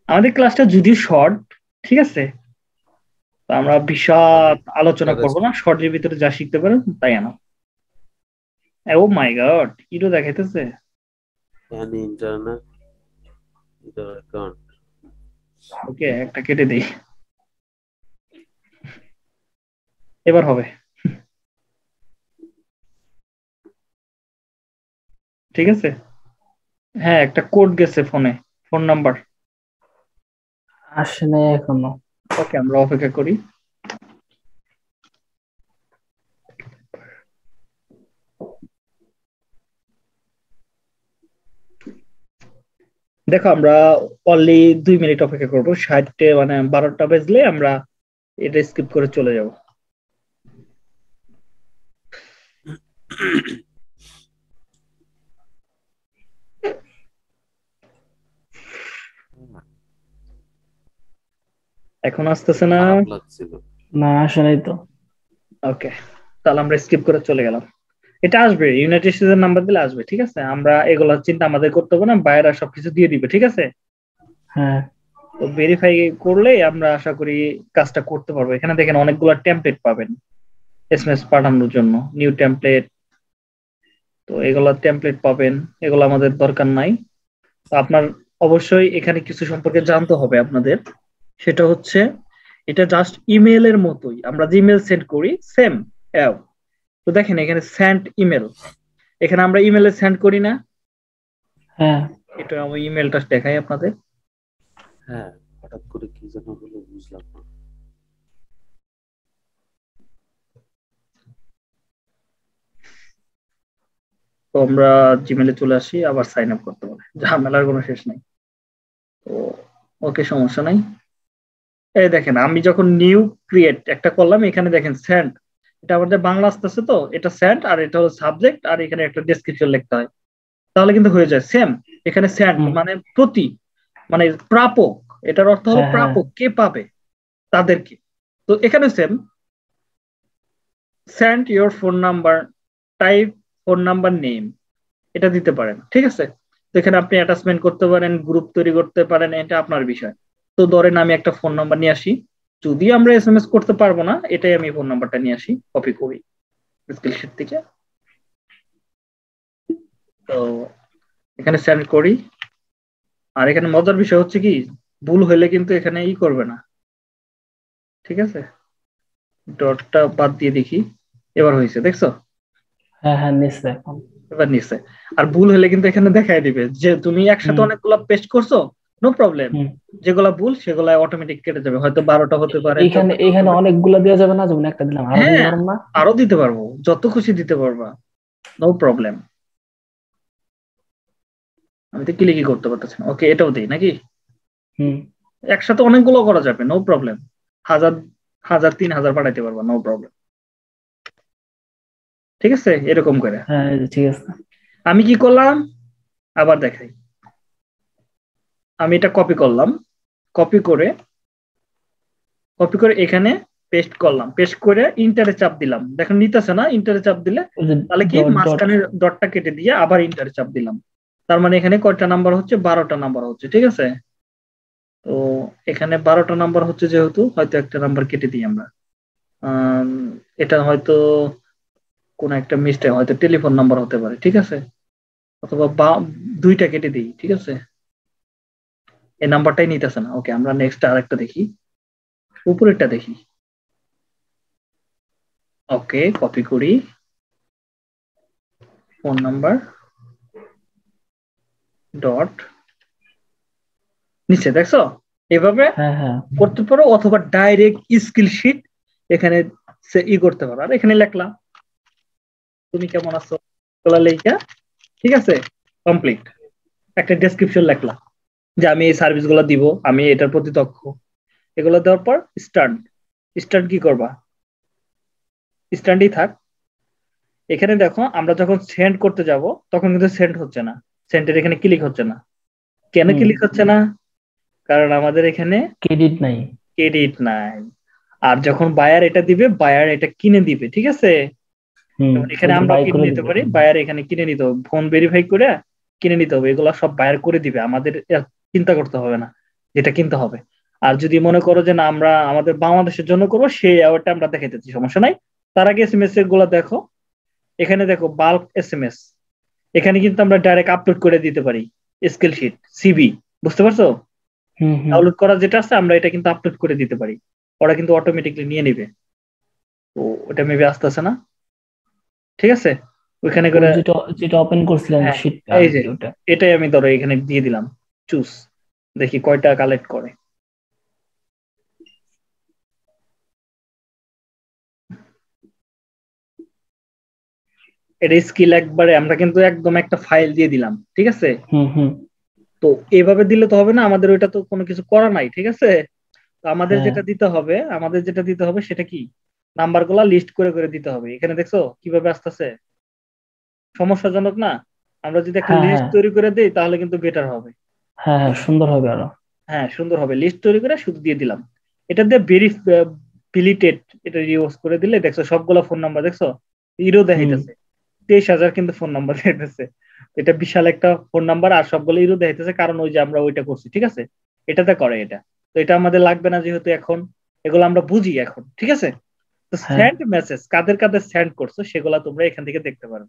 আমাদের ক্লাসটা যদিও শর্ট, ঠিক আছে, তো আমরা বিশাল আলোচনা করবো না, শর্টের ভিতরে যা শিখতে পারেন তাই আনা। ও মাই গড, ইরো দেখাইতেছে। Internet account. ওকে, একটা কেটে দিই, এবার হবে। ঠিক আছে, হ্যাঁ একটা কোড গেছে ফোনে, ফোন নাম্বার। আসে নাই এখনো। ওকে, আমরা অপেক্ষা করি। দেখো আমরা অনলি 2 মিনিট অপেক্ষা করবো, 60 মানে 12টা বাজলে আমরা এটা স্কিপ করে চলে যাব। এখন আসতেছে না। খারাপ লাগছিল। না আসে নাই তো। ওকে, তাহলে আমরা স্কিপ করে চলে গেলাম। এটা আসবে, ইউনাইটেড স্টেটস নাম্বার দিলে আসবে, ঠিক আছে, আমরা এগুলোর চিন্তা আমাদের করতে হবে না, বাইরে সবকিছু দিয়ে দিবে, ঠিক আছে। হ্যাঁ তো ভেরিফাই করলেই আমরা আশা করি কাজটা করতে পারবো। এখানে দেখেন অনেকগুলো টেমপ্লেট পাবেন এসএমএস পাঠানোর জন্য, নিউ টেমপ্লেট, তো এগুলো টেমপ্লেট পাবেন, এগুলো আমাদের দরকার নাই। তো আপনার অবশ্যই এখানে কিছু সম্পর্কে জানতে হবে আপনাদের, সেটা হচ্ছে এটা জাস্ট ইমেলের মতোই, আমরা যে ইমেল সেন্ড করি সেম। তো দেখেন এখানে সেন্ড ইমেল, এখানে আমরা ইমেলে সেন্ড করি না। হ্যাঁ এটা আমি ইমেলটা দেখাই আপনাদের। হ্যাঁ, হঠাৎ করে কি যেন হলো বুঝলাম না। তো আমরা জিমেলে চলে আসি, আবার সাইন আপ করতে হবে, ঝামেলার কোনো শেষ নাই। তো ওকে, সমস্যা নাই। এই দেখেন আমি যখন নিউ ক্রিয়েট একটা করলাম, এখানে দেখেন সেন্ড, এটা আমাদের বাংলা আসতেছে, তো এটা সেন্ড আর এটা হলো সাবজেক্ট, আর এখানে একটা ডেসক্রিপশন লিখতে হয়, তাহলে কিন্তু হয়ে যায় সেম। এখানে সেন্ড হুম, মানে প্রতি, মানে প্রাপক, এটার অর্থ হলো হ্যাঁ হ্যাঁ প্রাপক, কে পাবে, তাদেরকে। তো এখানে same, send your phone number, type phone number name, এটা দিতে পারেন, ঠিক আছে। তো এখানে আপনি অ্যাটাচমেন্ট করতে পারেন, গ্রুপ তৈরি করতে পারেন, এটা আপনার বিষয়। তো ধরেন আমি একটা ফোন নাম্বার নিয়ে আসি, যদি আমরা এসএমএস করতে পারবো না, এটাই আমি ফোন নাম্বারটা নিয়ে আসি, কপি করি স্ক্রিনশট থেকে। তো এখানে সেন্ড করি। আর এখানে মজার বিষয় হচ্ছে কি, ভুল হইলে কিন্তু এখানে করবে না, ঠিক আছে। ডটটা বাদ দিয়ে দেখি, এবার হয়েছে, দেখছো? হ্যাঁ হ্যাঁ নিশ্চয় এখন। এবার নিচে। আর ভুল হলে কিন্তু এখানে দেখাই দিবে যে তুমি একসাথে হুম অনেকগুলো পেস্ট করছো, নো প্রবলেম। হুম। যেগুলা ভুল সেগুলা অটোমেটিক কেটে যাবে, হয়তো 12টা হতে পারে, এইখানে 14টা হতে এইখানে পারে। অনেকগুলা দেওয়া যাবে না, যেমন একটা দিলাম আরো দিতে হ্যাঁ, পারবো না? আরো দিতে পারবো, যত খুশি দিতে পারবা, নো প্রবলেম। আমি তো ক্লিকই করতে পারতেছি না। ওকে, এটাও দিই নাকি? হুম। একসাথে অনেকগুলো করা যাবে, নো প্রবলেম। 1000 1000 3000 পাঠাইতে পারবা, নো প্রবলেম। ঠিক আছে, এরকম করে। হ্যাঁ এই যে ঠিক আছে। আমি কি করলাম আবার দেখাই। আমি এটা কপি করলাম, কপি করে এখানে পেস্ট করলাম, পেস্ট করে ইন্টারে চাপ দিলাম, দেখেন নিতেছে না, ইন্টারে চাপ দিলে ওই যে তাহলে কি ডট ডট। মাঝখানের ডটটা কেটে দিয়ে আবার ইন্টারে চাপ দিলাম, তার মানে এখানে কয়টা নাম্বার হচ্ছে, 12টা নাম্বার হচ্ছে, ঠিক আছে। তো এখানে 12টা নাম্বার হচ্ছে, যেহেতু হয়তো একটা নাম্বার কেটে দিই আমরা। আম, এটা হয়তো কোন একটা মিস্টেক, হয়তো টেলিফোন নাম্বার হতে পারে, ঠিক আছে, অথবা দুইটা কেটে দিই, ঠিক আছে। এই নাম্বারটাই নিতেছে না। ওকে, আমরা নেক্সট আরেকটা দেখি, উপরেরটা দেখি। ওকে, কপি করি, ফোন নাম্বার ডট নিচে, দেখছো? এভাবে হ্যাঁ হ্যাঁ করতে পারো, অথবা ডাইরেক্ট স্কিল শিট এখানে করতে পারো। আর এখানে লিখলাম তুমি কেমন আছো, তোলা লেখা, ঠিক আছে, কমপ্লিট। একটা ডেসক্রিপশন লিখলাম যে আমি এই সার্ভিস গুলো দিব, আমি এটার প্রতি দক্ষ। এগুলো দেওয়ার পর স্টার্ট। স্টার্ট কি করবা, স্ট্যান্ডই থাক। এখানে দেখো আমরা যখন সেন্ড করতে যাব তখন কিন্তু সেন্ড হচ্ছে না, সেন্ডের এখানে ক্লিক হচ্ছে না। কেন হুম। ক্লিক হচ্ছে না? কারণ আমাদের এখানে ক্রেডিট নাই। ক্রেডিট নাই। আর যখন বায়ার এটা দিবে, বায়ার এটা কিনে দিবে, ঠিক আছে। হুম। যেমন ওই এখানে যে আমরাও বাই কিনে করে নিতে দিবে। পারি, বায়ার এখানে কিনে নিতে হবে, ফোন ভেরিফাই করে কিনে নিতে হবে, এগুলো সব বায়ার করে দিবে, আমাদের আর চিন্তা করতে হবে না। যেটা কিনতে হবে। আর যদি মনে করো যে না আমরা আমাদের বাংলাদেশের জন্য করবো, সেই অ্যাওয়ার্ডটা আমরা দেখাইতেছি, সমস্যা নাই। তার আগে এসএমএস এর গুলো দেখো, এখানে দেখো বাল্ক এসএমএস, এখানে কিন্তু আমরা ডাইরেক্ট আপলোড করে দিতে পারি স্কিল শিট, সিভি, বুঝতে পারছো? হুম হুম। ডাউনলোড করা যেটা আছে আমরা এটা কিন্তু আপলোড করে দিতে পারি, ওরা কিন্তু অটোমেটিকলি নিয়ে নিবে। তো ওটা মেবি আসতেছে না, ঠিক আছে, ওইখানে ওই করে। যেটা যেটা ওপেন করছিলেন হ্যাঁ, শীটটা আর এই যে কি ওটা। এটাই আমি ধরো এখানে দিয়ে দিলাম, চুজ, দেখি কয়টা কালেক্ট করে। এটা স্কিল একবারে আমরা কিন্তু একদম একটা ফাইল দিয়ে দিলাম, ঠিক আছে। হুম হুম। তো এভাবে দিলে তো হবে না, আমাদের ওইটা তো কোনো কিছু করা নাই, ঠিক আছে। তো আমাদের হ্যাঁ যেটা দিতে হবে সেটা কি, নাম্বার গুলা লিস্ট করে করে দিতে হবে। এখানে দেখছো কিভাবে আসতেছে, সমস্যাজনক না? আমরা যদি একটা হ্যাঁ লিস্ট হ্যাঁ তৈরি করে দিই তাহলে কিন্তু বেটার হবে। হ্যাঁ হ্যাঁ, সুন্দর হবে আরো। হ্যাঁ, সুন্দর হবে, লিস্ট তৈরি করে শুধু দিয়ে দিলাম। এটা দিয়ে ভেরিফিলিটেড, এটা ইউজ করে দিলে দেখছো সবগুলা ফোন নাম্বার দেখছো ইরো হুম। দেখাইতেছে, 23,000 কিন্তু ফোন নাম্বার দেখাইতেছে। এটা বিশাল একটা ফোন নাম্বার, আর সবগুলো ইরো দেখাইতেছে, কারণ ওই যে আমরা ওইটা করছি, ঠিক আছে। এটাতে করে এটা। তো এটা আমাদের লাগবে না যেহেতু এখন, এগুলো আমরা বুঝি এখন, ঠিক আছে। তো হ্যাঁ সেন্ড মেসেজ কাদের কাদের সেন্ড করছো সেগুলা তোমরা এখান থেকে দেখতে পারো,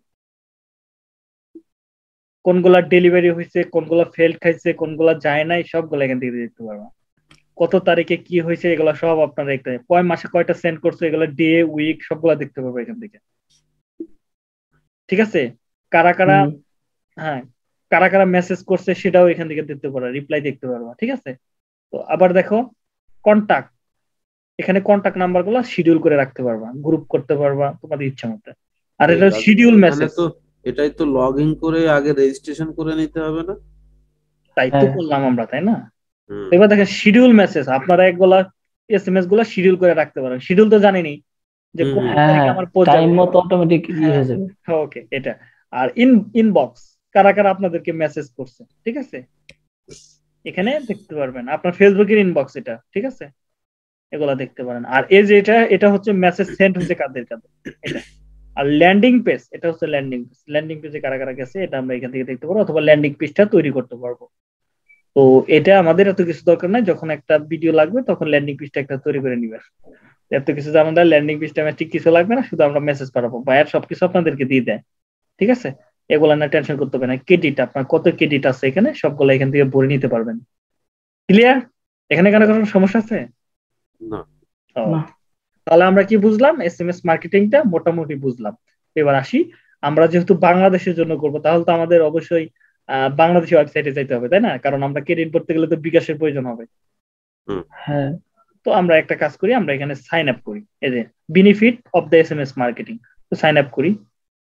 কোনগুলা ডেলিভারি হয়েছে, কোনগুলা ফেল্ড খাইছে, কোনগুলা যায় নাই, সবগুলো এখান থেকে দেখতে পারবা। কত তারিখে কি হয়েছে এগুলো সব আপনারা দেখতে, কয় মাসে কয়টা সেন্ড করছে এগুলো ডে উইক সবগুলা দেখতে পারবো এখান থেকে, ঠিক আছে। কারা কারা, হুম। হ্যাঁ, কারা কারা মেসেজ করছে সেটাও এখান থেকে দেখতে পারবা, রিপ্লাই দেখতে পারবা, ঠিক আছে। তো আবার দেখো কন্টাক্ট, এখানে কন্টাক্ট নাম্বার গুলো শিডিউল করে রাখতে পারবা, গ্রুপ করতে পারবা তোমাদের ইচ্ছা মতো। আর এটা শিডিউল এখানে মেসেজ। তো এটাই তো লগ ইন করে আগে রেজিস্ট্রেশন করে নিতে হবে না? তাই তো হ্যাঁ করলাম আমরা, তাই না? তো হুম। এবার দেখেন শিডিউল মেসেজ, আপনারা একগুলা এসএমএস গুলা শিডিউল করে রাখতে পারেন। শিডিউল তো জানেনি যে হুম কোন হুম। কোন হ্যাঁ তারিখে হ্যাঁ, আমার পোস্ট টাইম যাবে। মতো অটোমেটিক হ্যাঁ, হয়ে যাবে। ওকে, এটা। আর ইনবক্স, কারা কারা আপনাদেরকে মেসেজ করছে, ঠিক আছে, এখানে দেখতে পারবেন। আপনার ফেসবুকের ইনবক্স এটা, ঠিক আছে, এগুলা দেখতে পারেন। আর এই যে এটা হচ্ছে মেসেজ সেন্ড হয়েছে কাদের কাদের, এটা। আর ল্যান্ডিং পেজ, এটা হচ্ছে ল্যান্ডিং পেজে কারা কারা গেছে এটা আমরা এখান থেকে দেখতে পারবো, অথবা ল্যান্ডিং পেজটা তৈরি করতে পারবো। তো এটা আমাদের এত কিছু দরকার নাই, যখন একটা ভিডিও লাগবে তখন ল্যান্ডিং পেজটা একটা তৈরি করে নিবে। এত কিছু জানা যায়, ল্যান্ডিং পেজটা আমার ঠিক কিছু লাগবে না, শুধু আমরা মেসেজ পাঠাবো, বায়ার সবকিছু আপনাদেরকে দিয়ে দেয়, ঠিক আছে। এগুলা না টেনশন করতে হবে না। ক্রেডিট আপনার কত ক্রেডিট আছে এখানে সবগুলো এখান থেকে ভরে নিতে পারবেন। ক্লিয়ার? এখানে কেন কোনো সমস্যা আছে? না। ও, না। তাহলে আমরা কি বুঝলাম, এসএমএস মার্কেটিংটা মোটামুটি বুঝলাম। এবার আসি, আমরা যেহেতু বাংলাদেশের জন্য করব তাহলে তো আমাদের অবশ্যই বাংলাদেশি ওয়েবসাইটে যাইতে হবে, তাই না? কারণ আমরা ক্রেডিট করতে গেলে তো বিকাশের প্রয়োজন হবে। হুম। হ্যাঁ তো আমরা একটা কাজ করি, আমরা এখানে সাইন আপ করি, এই যে benefit of the SMS marketing, তো সাইন আপ করি।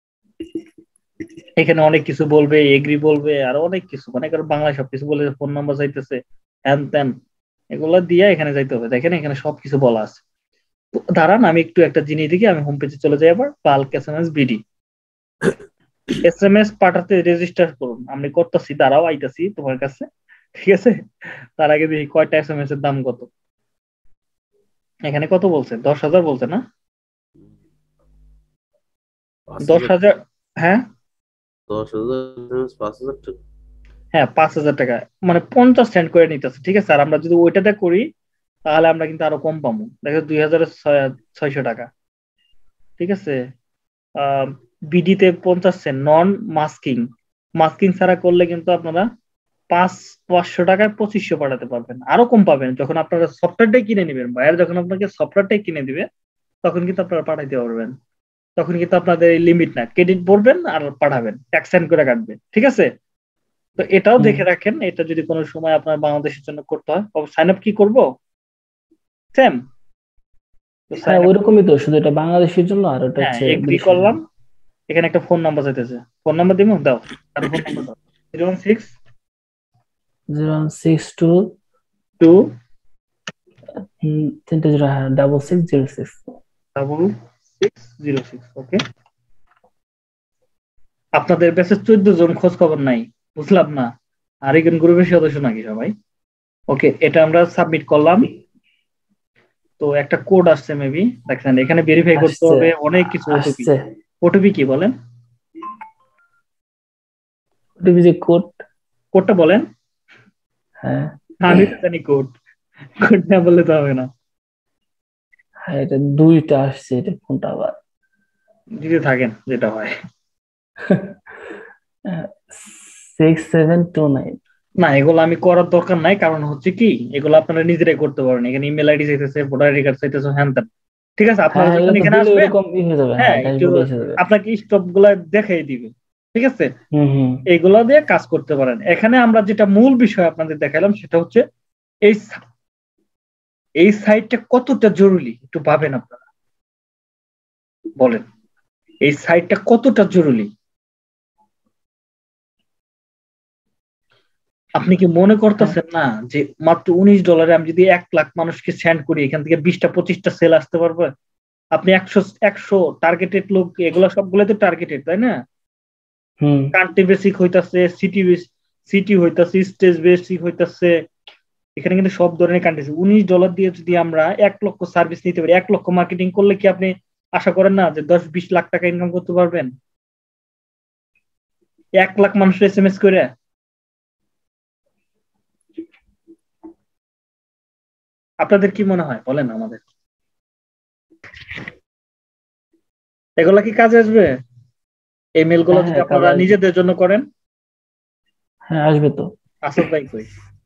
এখানে অনেক কিছু বলবে, এগ্রি বলবে, আর অনেক কিছু, মানে কারণ বাংলায় সবকিছু বলে, ফোন নাম্বার চাইতেছে, হ্যান ত্যান, এগুলা দিয়ে এখানে যাইতে হবে। দেখেন এখানে সবকিছু বলা আছে। তো দাঁড়ান আমি একটু একটা জিনিস দেখি, আমি হোম পেজে চলে যাই আবার, বাল্ক এসএমএস বিডি, এসএমএস পাঠাতে রেজিস্টার করুন, আমি করতেছি, দাঁড়াও আইতাছি তোমার কাছে, ঠিক আছে। তার আগে দেখি কয়টা এসএমএস এর দাম কত। এখানে কত বলছে, 10,000 বলছে না? 5,000? 10,000, হ্যাঁ 10,000 5,000 টাকা? হ্যাঁ, 5,000 টাকা, মানে 50 সেন্ট করে নিতেছে, ঠিক আছে। আর আমরা যদি ওইটাতে করি তাহলে আমরা কিন্তু আরো কম পাবো, দেখো 2,600 টাকা, ঠিক আছে। বিডিতে 50 সেন্ট, নন মাস্কিং, মাস্কিং ছাড়া করলে কিন্তু আপনারা 500 টাকায় 2500 পাঠাতে পারবেন, আরো কম পাবেন যখন আপনারা সফটওয়্যারটাই কিনে নেবেন। বায়ার যখন আপনাকে সফটওয়্যারটাই কিনে দিবে তখন কিন্তু আপনারা পাঠাইতে পারবেন। তখন কিন্তু আপনাদের লিমিট না, ক্রেডিট ভরবেন আর পাঠাবেন, ট্যাক্স সেন্ড করে কাটবে, ঠিক আছে। তো এটাও হুম। দেখে রাখেন, এটা যদি কোনো সময় আপনার বাংলাদেশের জন্য করতে হয়, সাইন আপ কি করবো, সেম। তো হ্যাঁ সাইন আপ, ওইরকমই তো, শুধু এটা বাংলাদেশের জন্য আর ওটা হ্যাঁ হচ্ছে এগ্রি বিদেশের করলাম। জন্য। এখানে একটা ফোন নাম্বার চাইতেছে, ফোন নাম্বার দিব, দাও, আর ফোন নাম্বার দাও, 016 062 2 তিনটে জিরো, হ্যাঁ 6606। 6606, ওকে। আপনাদের ব্যাচে 14 জন খোঁজ খবর নাই, বুঝলাম না, আরেকজন গ্রুপের সদস্য নাকি সবাই? ওকে, এটা আমরা সাবমিট করলাম। তো একটা কোড আসছে মেবি, দেখেন এখানে ভেরিফাই করতে আসছে হবে অনেক কিছু, ওটিপি। আসছে। ওটিপি কি বলেন, ওটিপি যে কোড। কোডটা বলেন। হ্যাঁ আমি তো জানি কোড, কোড না বললে তো হবে না। হ্যাঁ, এটা দুইটা আসছে, এটা কোনটা আবার? দিতে থাকেন যেটা হয়। 6729। না, এগুলো আমি করার দরকার নাই, কারণ হচ্ছে কি এগুলো আপনারা নিজেরাই করতে পারেন। এখানে ইমেল আইডি চাইতেছে, ভোটার আইডি কার্ড চাইতেছে, হ্যান ত্যান। ঠিক আছে, হ্যাঁ আপনারা হ্যাঁ, যখন এটা তো এখানে দিলে আসবেন, এরকম হয়ে যাবে, হ্যাঁ হ্যাঁ একটু ড্যাশবোর্ডে এসে যাবে। আপনাকে স্টপ গুলা দেখাই দিবে। ঠিক আছে, হুম হুম। এইগুলা দিয়ে কাজ করতে পারেন। এখানে আমরা যেটা মূল বিষয় আপনাদের দেখালাম সেটা হচ্ছে এই এই সাইটটা কতটা জরুরি একটু ভাবেন আপনারা, বলেন এই সাইটটা কতটা জরুরি। আপনি কি মনে হ্যাঁ করতেছেন না যে মাত্র $19 আমি যদি 1 লাখ মানুষকে সেন্ড করি, এখান থেকে 20টা 25টা সেল আসতে পারবে? আপনি 100 টার্গেটেড লোক, এগুলো সবগুলো তো টার্গেটেড, তাই না? হুম। কান্ট্রি বেসিক হইতাছে, সিটি হইতাছে, স্টেজ বেসিক হইতাছে। এখানে কিন্তু সব ধরনের কান্ট্রি। $19 দিয়ে যদি আমরা 1 লক্ষ সার্ভিস নিতে পারি, 1 লক্ষ মার্কেটিং করলে কি আপনি আশা করেন না যে 10-20 লাখ টাকা ইনকাম করতে পারবেন 1 লাখ মানুষের SMS করে? আপনাদের কি মনে হয় বলেন আমাদের, এগুলা কি কাজে আসবে? এই মেল গুলো হ্যাঁ যদি হ্যাঁ, আপনারা কাজে আসবে। নিজেদের জন্য করেন? হ্যাঁ আসবে তো। আসাদ ভাই কই?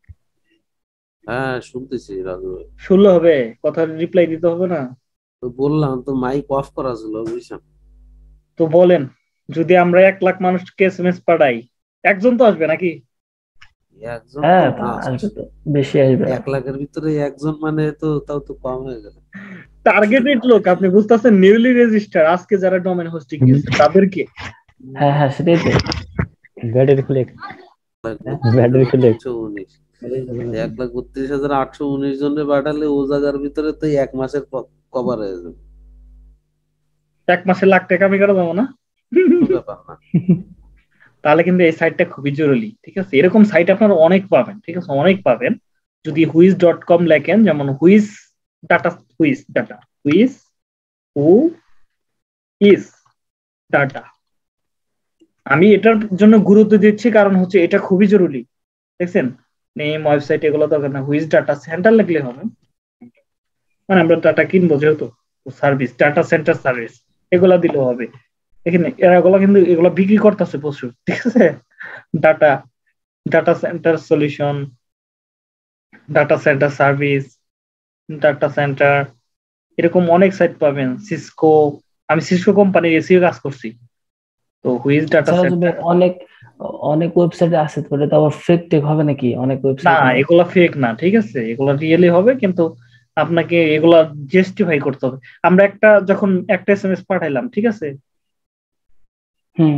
হ্যাঁ শুনতেছি রাজু ভাই। শুনলে হবে, কথা রিপ্লাই দিতে হবে না? তো বললাম তো মাইক অফ করা ছিল বুঝছেন। তো বলেন, যদি আমরা 1 লাখ মানুষকে SMS পাঠাই, একজন তো আসবে নাকি? একজন তো হ্যাঁ তা না, আসবে তো, বেশি আসবে না। 1 লাখের ভিতরে একজন মানে তো তাও তো কম হয়ে গেল। টার্গেটেড লোক, আপনি বুঝতেছেন, নিউলি রেজিস্টার আজকে যারা ডোমেন হোস্টিং হুম। কিনছে তাদেরকে। হ্যাঁ হ্যাঁ, সেটাই তো। ব্যাটারি ফ্লেক, 1,32,819, 1,32,819 জনের পাঠালে ও জায়গার ভিতরে তো 1 মাসের কভার হয়ে যাবে। 1 মাসে লাখ টাকা আমি করে দেবো না? কোনো ব্যাপার না। তাহলে কিন্তু এই সাইটটা খুবই জরুরি। ঠিক আছে, এরকম সাইট আপনারা অনেক পাবেন। ঠিক আছে, অনেক পাবেন। যদি হুইজ.com লেখেন, যেমন whois data, whois who is data. আমি এটার জন্য গুরুত্ব দিচ্ছি কারণ হচ্ছে এটা খুবই জরুরি। দেখছেন, নেম, ওয়েবসাইট এগুলো দরকার না, হুইজ ডাটা সেন্টার লিখলে হবে। মানে আমরা ডাটা কিনবো যেহেতু, সার্ভিস, ডাটা সেন্টার সার্ভিস এগুলা দিলেও হবে। এখানে এগুলা কিন্তু এগুলা বিক্রি করতেছে প্রচুর। ঠিক আছে, data, data center solution, data center service, data center, এরকম অনেক সাইট পাবেন। সিসকো, আমি সিসকো কোম্পানির এসিও কাজ করছি। তো হুইজ ডাটা আচ্ছা রাজু ভাই, সেন্টার। অনেক অনেক ওয়েবসাইটে আছে তো, এটা তো আবার ফেক টেক হবে নাকি অনেক না, ওয়েবসাইটে? এগুলা ফেক না। ঠিক আছে, এগুলা রিয়েলি হবে, কিন্তু আপনাকে এগুলা জাস্টিফাই করতে হবে। আমরা যখন একটা SMS পাঠাইলাম, ঠিক আছে, হুম।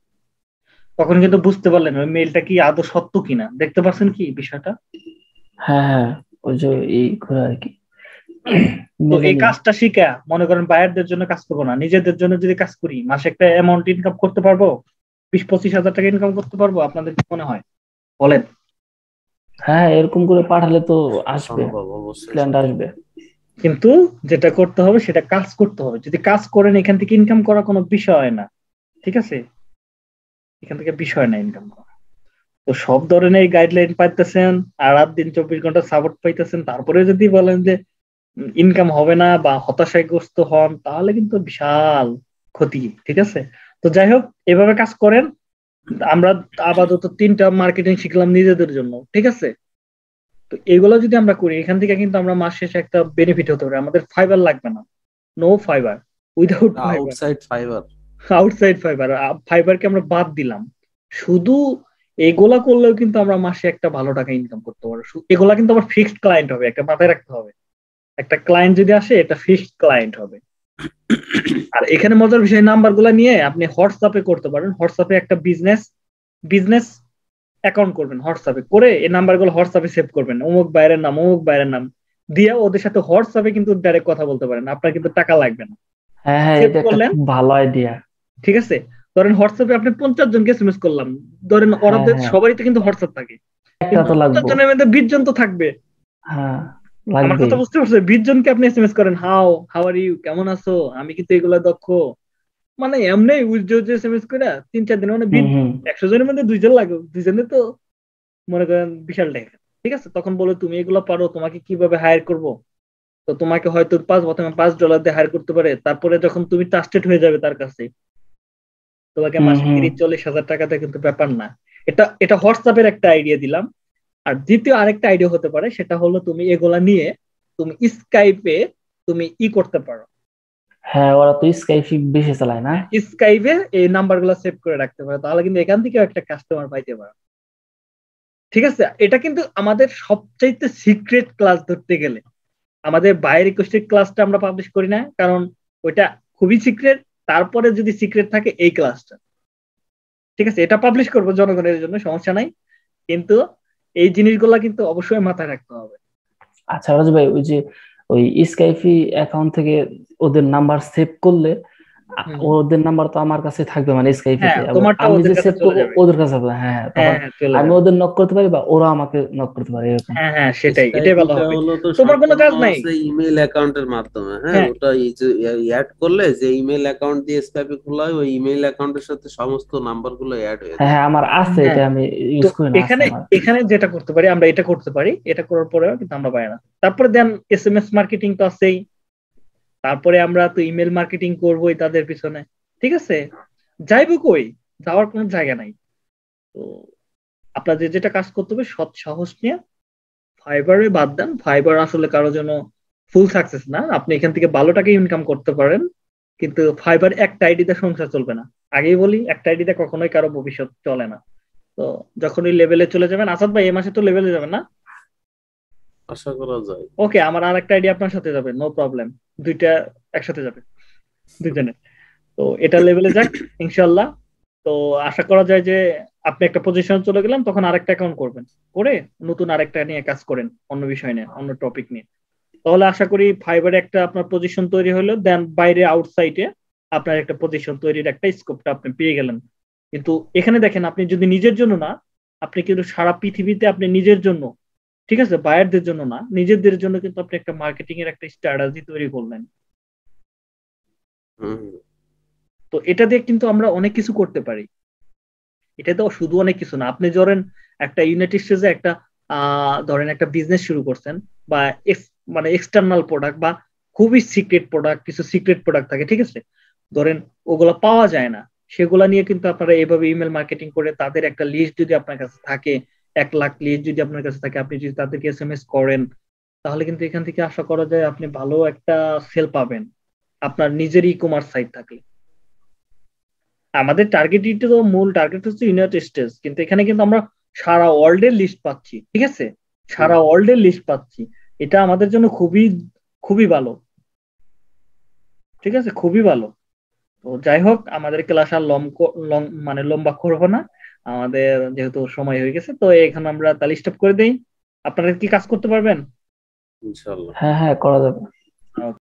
তখন কিন্তু বুঝতে পারলেন ওই মেইলটা কি আদৌ সত্য কিনা, দেখতে পাচ্ছেন কি বিষয়টা? হ্যাঁ হ্যাঁ, ওই যে এই করে আর কি, তো মেলে এই নিয়ে। কাজটা শিখা মনে করেন বায়ারদের জন্য কাজ করবো না, নিজেদের জন্য যদি কাজ করি মাসে একটা অ্যামাউন্ট ইনকাম করতে পারবো, 20-25 হাজার টাকা ইনকাম করতে পারবো। আপনাদের কি মনে হয় বলেন? হ্যাঁ এরকম করে পাঠালে তো আসবে, সম্ভব, অবশ্যই ক্লায়েন্ট সম্ভব। আসবে। কিন্তু যেটা করতে হবে সেটা কাজ করতে হবে। যদি কাজ করেন, এখান থেকে ইনকাম করা কোনো বিষয় না। ঠিক আছে, এখান থেকে বিষয় না ইনকাম করা। তো সব ধরনের গাইডলাইন পাইতেছেন, আর রাত দিন 24 ঘন্টা সাপোর্ট পাইতেছেন, তারপরে যদি বলেন যে ইনকাম হবে না বা হতাশাগ্রস্ত হন, তাহলে কিন্তু বিশাল ক্ষতি। ঠিক আছে, তো যাই হোক, এভাবে কাজ করেন। আমরা আপাতত 3টা মার্কেটিং শিখলাম নিজেদের জন্য। ঠিক আছে, তো এগুলো যদি আমরা করি, এখান থেকে কিন্তু আমরা মাস শেষে একটা বেনিফিট হতে পারে। আমাদের ফাইবার লাগবে না, no Fiverr, without Fiverr, outside Fiverr. Outside Fiverr. ফাইবারকে আমরা বাদ দিলাম, শুধু এগুলা করলেও কিন্তু আমরা মাসে একটা ভালো টাকা ইনকাম করতে পারবো। এগুলা কিন্তু আবার ফিক্সড ক্লায়েন্ট হবে, একটা মাথায় রাখতে হবে। একটা ক্লায়েন্ট যদি আসে, এটা ফিক্সড ক্লায়েন্ট হবে। আর এখানে মজার বিষয়, নাম্বার গুলা নিয়ে আপনি হোয়াটসঅ্যাপে করতে পারেন। হোয়াটসঅ্যাপে একটা বিজনেস বিজনেস অ্যাকাউন্ট করবেন, হোয়াটসঅ্যাপে করে এই নাম্বার গুলো হোয়াটসঅ্যাপে সেভ করবেন, অমুক বাইরের নাম, অমুক বাইরের নাম দিয়ে ওদের সাথে হোয়াটসঅ্যাপে কিন্তু ডাইরেক্ট কথা বলতে পারেন, আপনার কিন্তু টাকা লাগবে না। হ্যাঁ হ্যাঁ, সেভ এটা একটা করলেন, খুব ভালো আইডিয়া। ঠিক আছে, ধরেন হোয়াটসঅ্যাপে আপনি 50 জনকে SMS করলাম, ধরেন হ্যাঁ ওরাদের হ্যাঁ, সবারই তো কিন্তু হোয়াটসঅ্যাপ থাকে, একটা কিন্তু তো 50 লাগবো। জনের মধ্যে 20 জন তো থাকবে। হ্যাঁ, আমার লাগবেই। কথা বুঝতে পারছো? 20 জনকে আপনি SMS করেন, হাউ আর ইউ, কেমন আছো, আমি কিন্তু এগুলা দক্ষ। মানে এমনি উজ্জ উজ্জ SMS করে 3-4 দিন, মানে হুম হুম। 100 জনের মধ্যে 2 জন লাগে, 2 জনে তো মনে করেন বিশাল টাকা। ঠিক আছে, তখন বলে তুমি এগুলো পারো, তোমাকে কিভাবে হায়ার করব। তো তোমাকে হয়তো প্রথমে $5 দিয়ে হায়ার করতে পারে, তারপরে যখন তুমি ট্রাস্টেড হয়ে যাবে তার কাছে, তোমাকে হুম মাসে হুম 30-40 হাজার টাকাতে কিন্তু ব্যাপার না। এটা এটা হোয়াটসঅ্যাপের একটা আইডিয়া দিলাম। আর দ্বিতীয় আরেকটা আইডিয়া হতে পারে, সেটা হলো তুমি এগুলা নিয়ে তুমি স্কাইপে তুমি করতে পারো। হ্যাঁ, ওরা তো স্কাইপি বেশি চালায় না? স্কাইপে এই নাম্বার গুলো সেভ করে রাখতে পারো, তাহলে কিন্তু এখান থেকেও একটা কাস্টমার পাইতে পারো। ঠিক আছে, এটা কিন্তু আমাদের সবচাইতে সিক্রেট ক্লাস ধরতে গেলে। আমাদের বাইরের রিকোয়েস্টেড ক্লাসটা আমরা পাবলিশ করি না, কারণ ওইটা খুবই সিক্রেট। তারপরে যদি সিক্রেট থাকে এই ক্লাসটা, ঠিক আছে, এটা পাবলিশ করবো জনগণের জন্য, সমস্যা নাই। কিন্তু এই জিনিসগুলা কিন্তু অবশ্যই মাথায় রাখতে হবে। আচ্ছা রাজু ভাই, ওই যে ওই স্কাইপি অ্যাকাউন্ট থেকে ওদের নাম্বার সেভ করলে হুম। ওদের নাম্বার তো আমার কাছে থাকবে, মানে স্কাইপিতে, হ্যাঁ, তোমারটা আমি ওদের যে কাছে সেভ চলে করবো যাবে। ওদের কাছে হবে। হ্যাঁ হ্যাঁ, হ্যাঁ তখন হ্যাঁ, চলে আমি যাবে। ওদের নক করতে পারি বা ওরা আমাকে নক করতে পারে, এরকম। হ্যাঁ হ্যাঁ, সেটাই, এটাই ভালো স্কাইপিটা হবে। হলো তো তোমার কোনো সম্পূর্ণ কাজ নাই। হচ্ছে ইমেল অ্যাকাউন্টের মাধ্যমে। হ্যাঁ, হ্যাঁ ওটা এই যে অ্যাড করলে, যে ইমেল অ্যাকাউন্ট দিয়ে স্কাইপে খোলা হয়, ওই ইমেল অ্যাকাউন্টের সাথে সমস্ত নাম্বার গুলো অ্যাড হয়ে হ্যাঁ যায়। হ্যাঁ, আমার আছে, হ্যাঁ, এটা আমি তো ইউজ করি না, আছে এখানে আমার। এখানে যেটা করতে পারি আমরা, এটা করতে পারি, এটা করার পরেও কিন্তু আমরা পাই না। তারপরে দেন SMS মার্কেটিং তো আছেই। তারপরে আমরা তো ইমেল মার্কেটিং করবোই তাদের পিছনে। ঠিক আছে, যাইবো কই? যাওয়ার কোনো জায়গা নাই। তো আপনাদের যেটা কাজ করতে হবে, সৎ সাহস নিয়ে ফাইবারে বাদ দেন। ফাইবার আসলে কারোর জন্য ফুল সাকসেস না। আপনি এখান থেকে ভালো টাকা ইনকাম করতে পারেন, কিন্তু ফাইবার একটা আইডিতে সংসার চলবে না। আগেই বলি, একটা আইডিতে কখনোই কারো ভবিষ্যৎ চলে না। তো যখন ওই লেভেলে চলে যাবেন, আসাদ ভাই এই মাসে তো লেভেলে যাবেন না? আশা করা যায়। ওকে, আমার আর একটা আইডিয়া আপনার সাথে যাবে, নো প্রবলেম। দুইটা একসাথে যাবে, দুইজনে। তো এটা লেভেলে যাক ইনশাল্লাহ। তো আশা করা যায় যে আপনি একটা পজিশন চলে গেলাম, তখন আরেকটা অ্যাকাউন্ট করবেন, করে নতুন আরেকটা নিয়ে কাজ করেন, অন্য বিষয় নিয়ে, অন্য টপিক নিয়ে। তাহলে আশা করি ফাইবারে একটা আপনার পজিশন তৈরি হলো, দেন বাইরে আউটসাইডে আপনার একটা পজিশন তৈরির একটা স্কোপটা আপনি পেয়ে গেলেন। কিন্তু এখানে দেখেন, আপনি যদি নিজের জন্য না, আপনি কিন্তু সারা পৃথিবীতে আপনি নিজের জন্য, ঠিক আছে, বায়ারদের জন্য না, নিজেদের জন্য কিন্তু আপনি একটা মার্কেটিং এর একটা স্ট্র্যাটেজি তৈরি করলেন। হুম। তো এটা দিয়ে কিন্তু আমরা অনেক কিছু করতে পারি। এটা তো শুধু অনেক কিছু না। আপনি ধরেন একটা ইউনাইটেড স্টেটসে একটা ধরেন একটা বিজনেস শুরু করছেন, বা মানে এক্সটার্নাল প্রোডাক্ট বা খুবই সিক্রেট প্রোডাক্ট, কিছু সিক্রেট প্রোডাক্ট থাকে, ঠিক আছে, ধরেন ওগুলা পাওয়া যায় না। সেগুলা নিয়ে কিন্তু আপনারা এইভাবে ইমেল মার্কেটিং করে তাদের একটা লিস্ট যদি আপনার কাছে থাকে, 1 লাখ লিস্ট যদি আপনার কাছে থাকে, আপনি যদি তাদেরকে SMS করেন, তাহলে কিন্তু এখান থেকে আশা করা যায় আপনি ভালো একটা সেল পাবেন, আপনার নিজের ই কমার্স সাইট থাকলে। আমাদের টার্গেট, তো মূল টার্গেট হচ্ছে ইউনাইটেড স্টেটস, কিন্তু এখানে কিন্তু আমরা সারা ওয়ার্ল্ডের লিস্ট পাচ্ছি। ঠিক আছে, হুম। সারা ওয়ার্ল্ডের লিস্ট পাচ্ছি। এটা আমাদের জন্য খুবই খুবই ভালো। ঠিক আছে, খুবই ভালো। তো যাই হোক, আমাদের ক্লাস আর মানে লম্বা করবো না। আমাদের যেহেতু সময় হয়ে গেছে, তো এখানে আমরা তাহলে স্টপ করে দেই। আপনারা কি কাজ করতে পারবেন? ইনশাল্লাহ। হ্যাঁ হ্যাঁ, করা যাবে।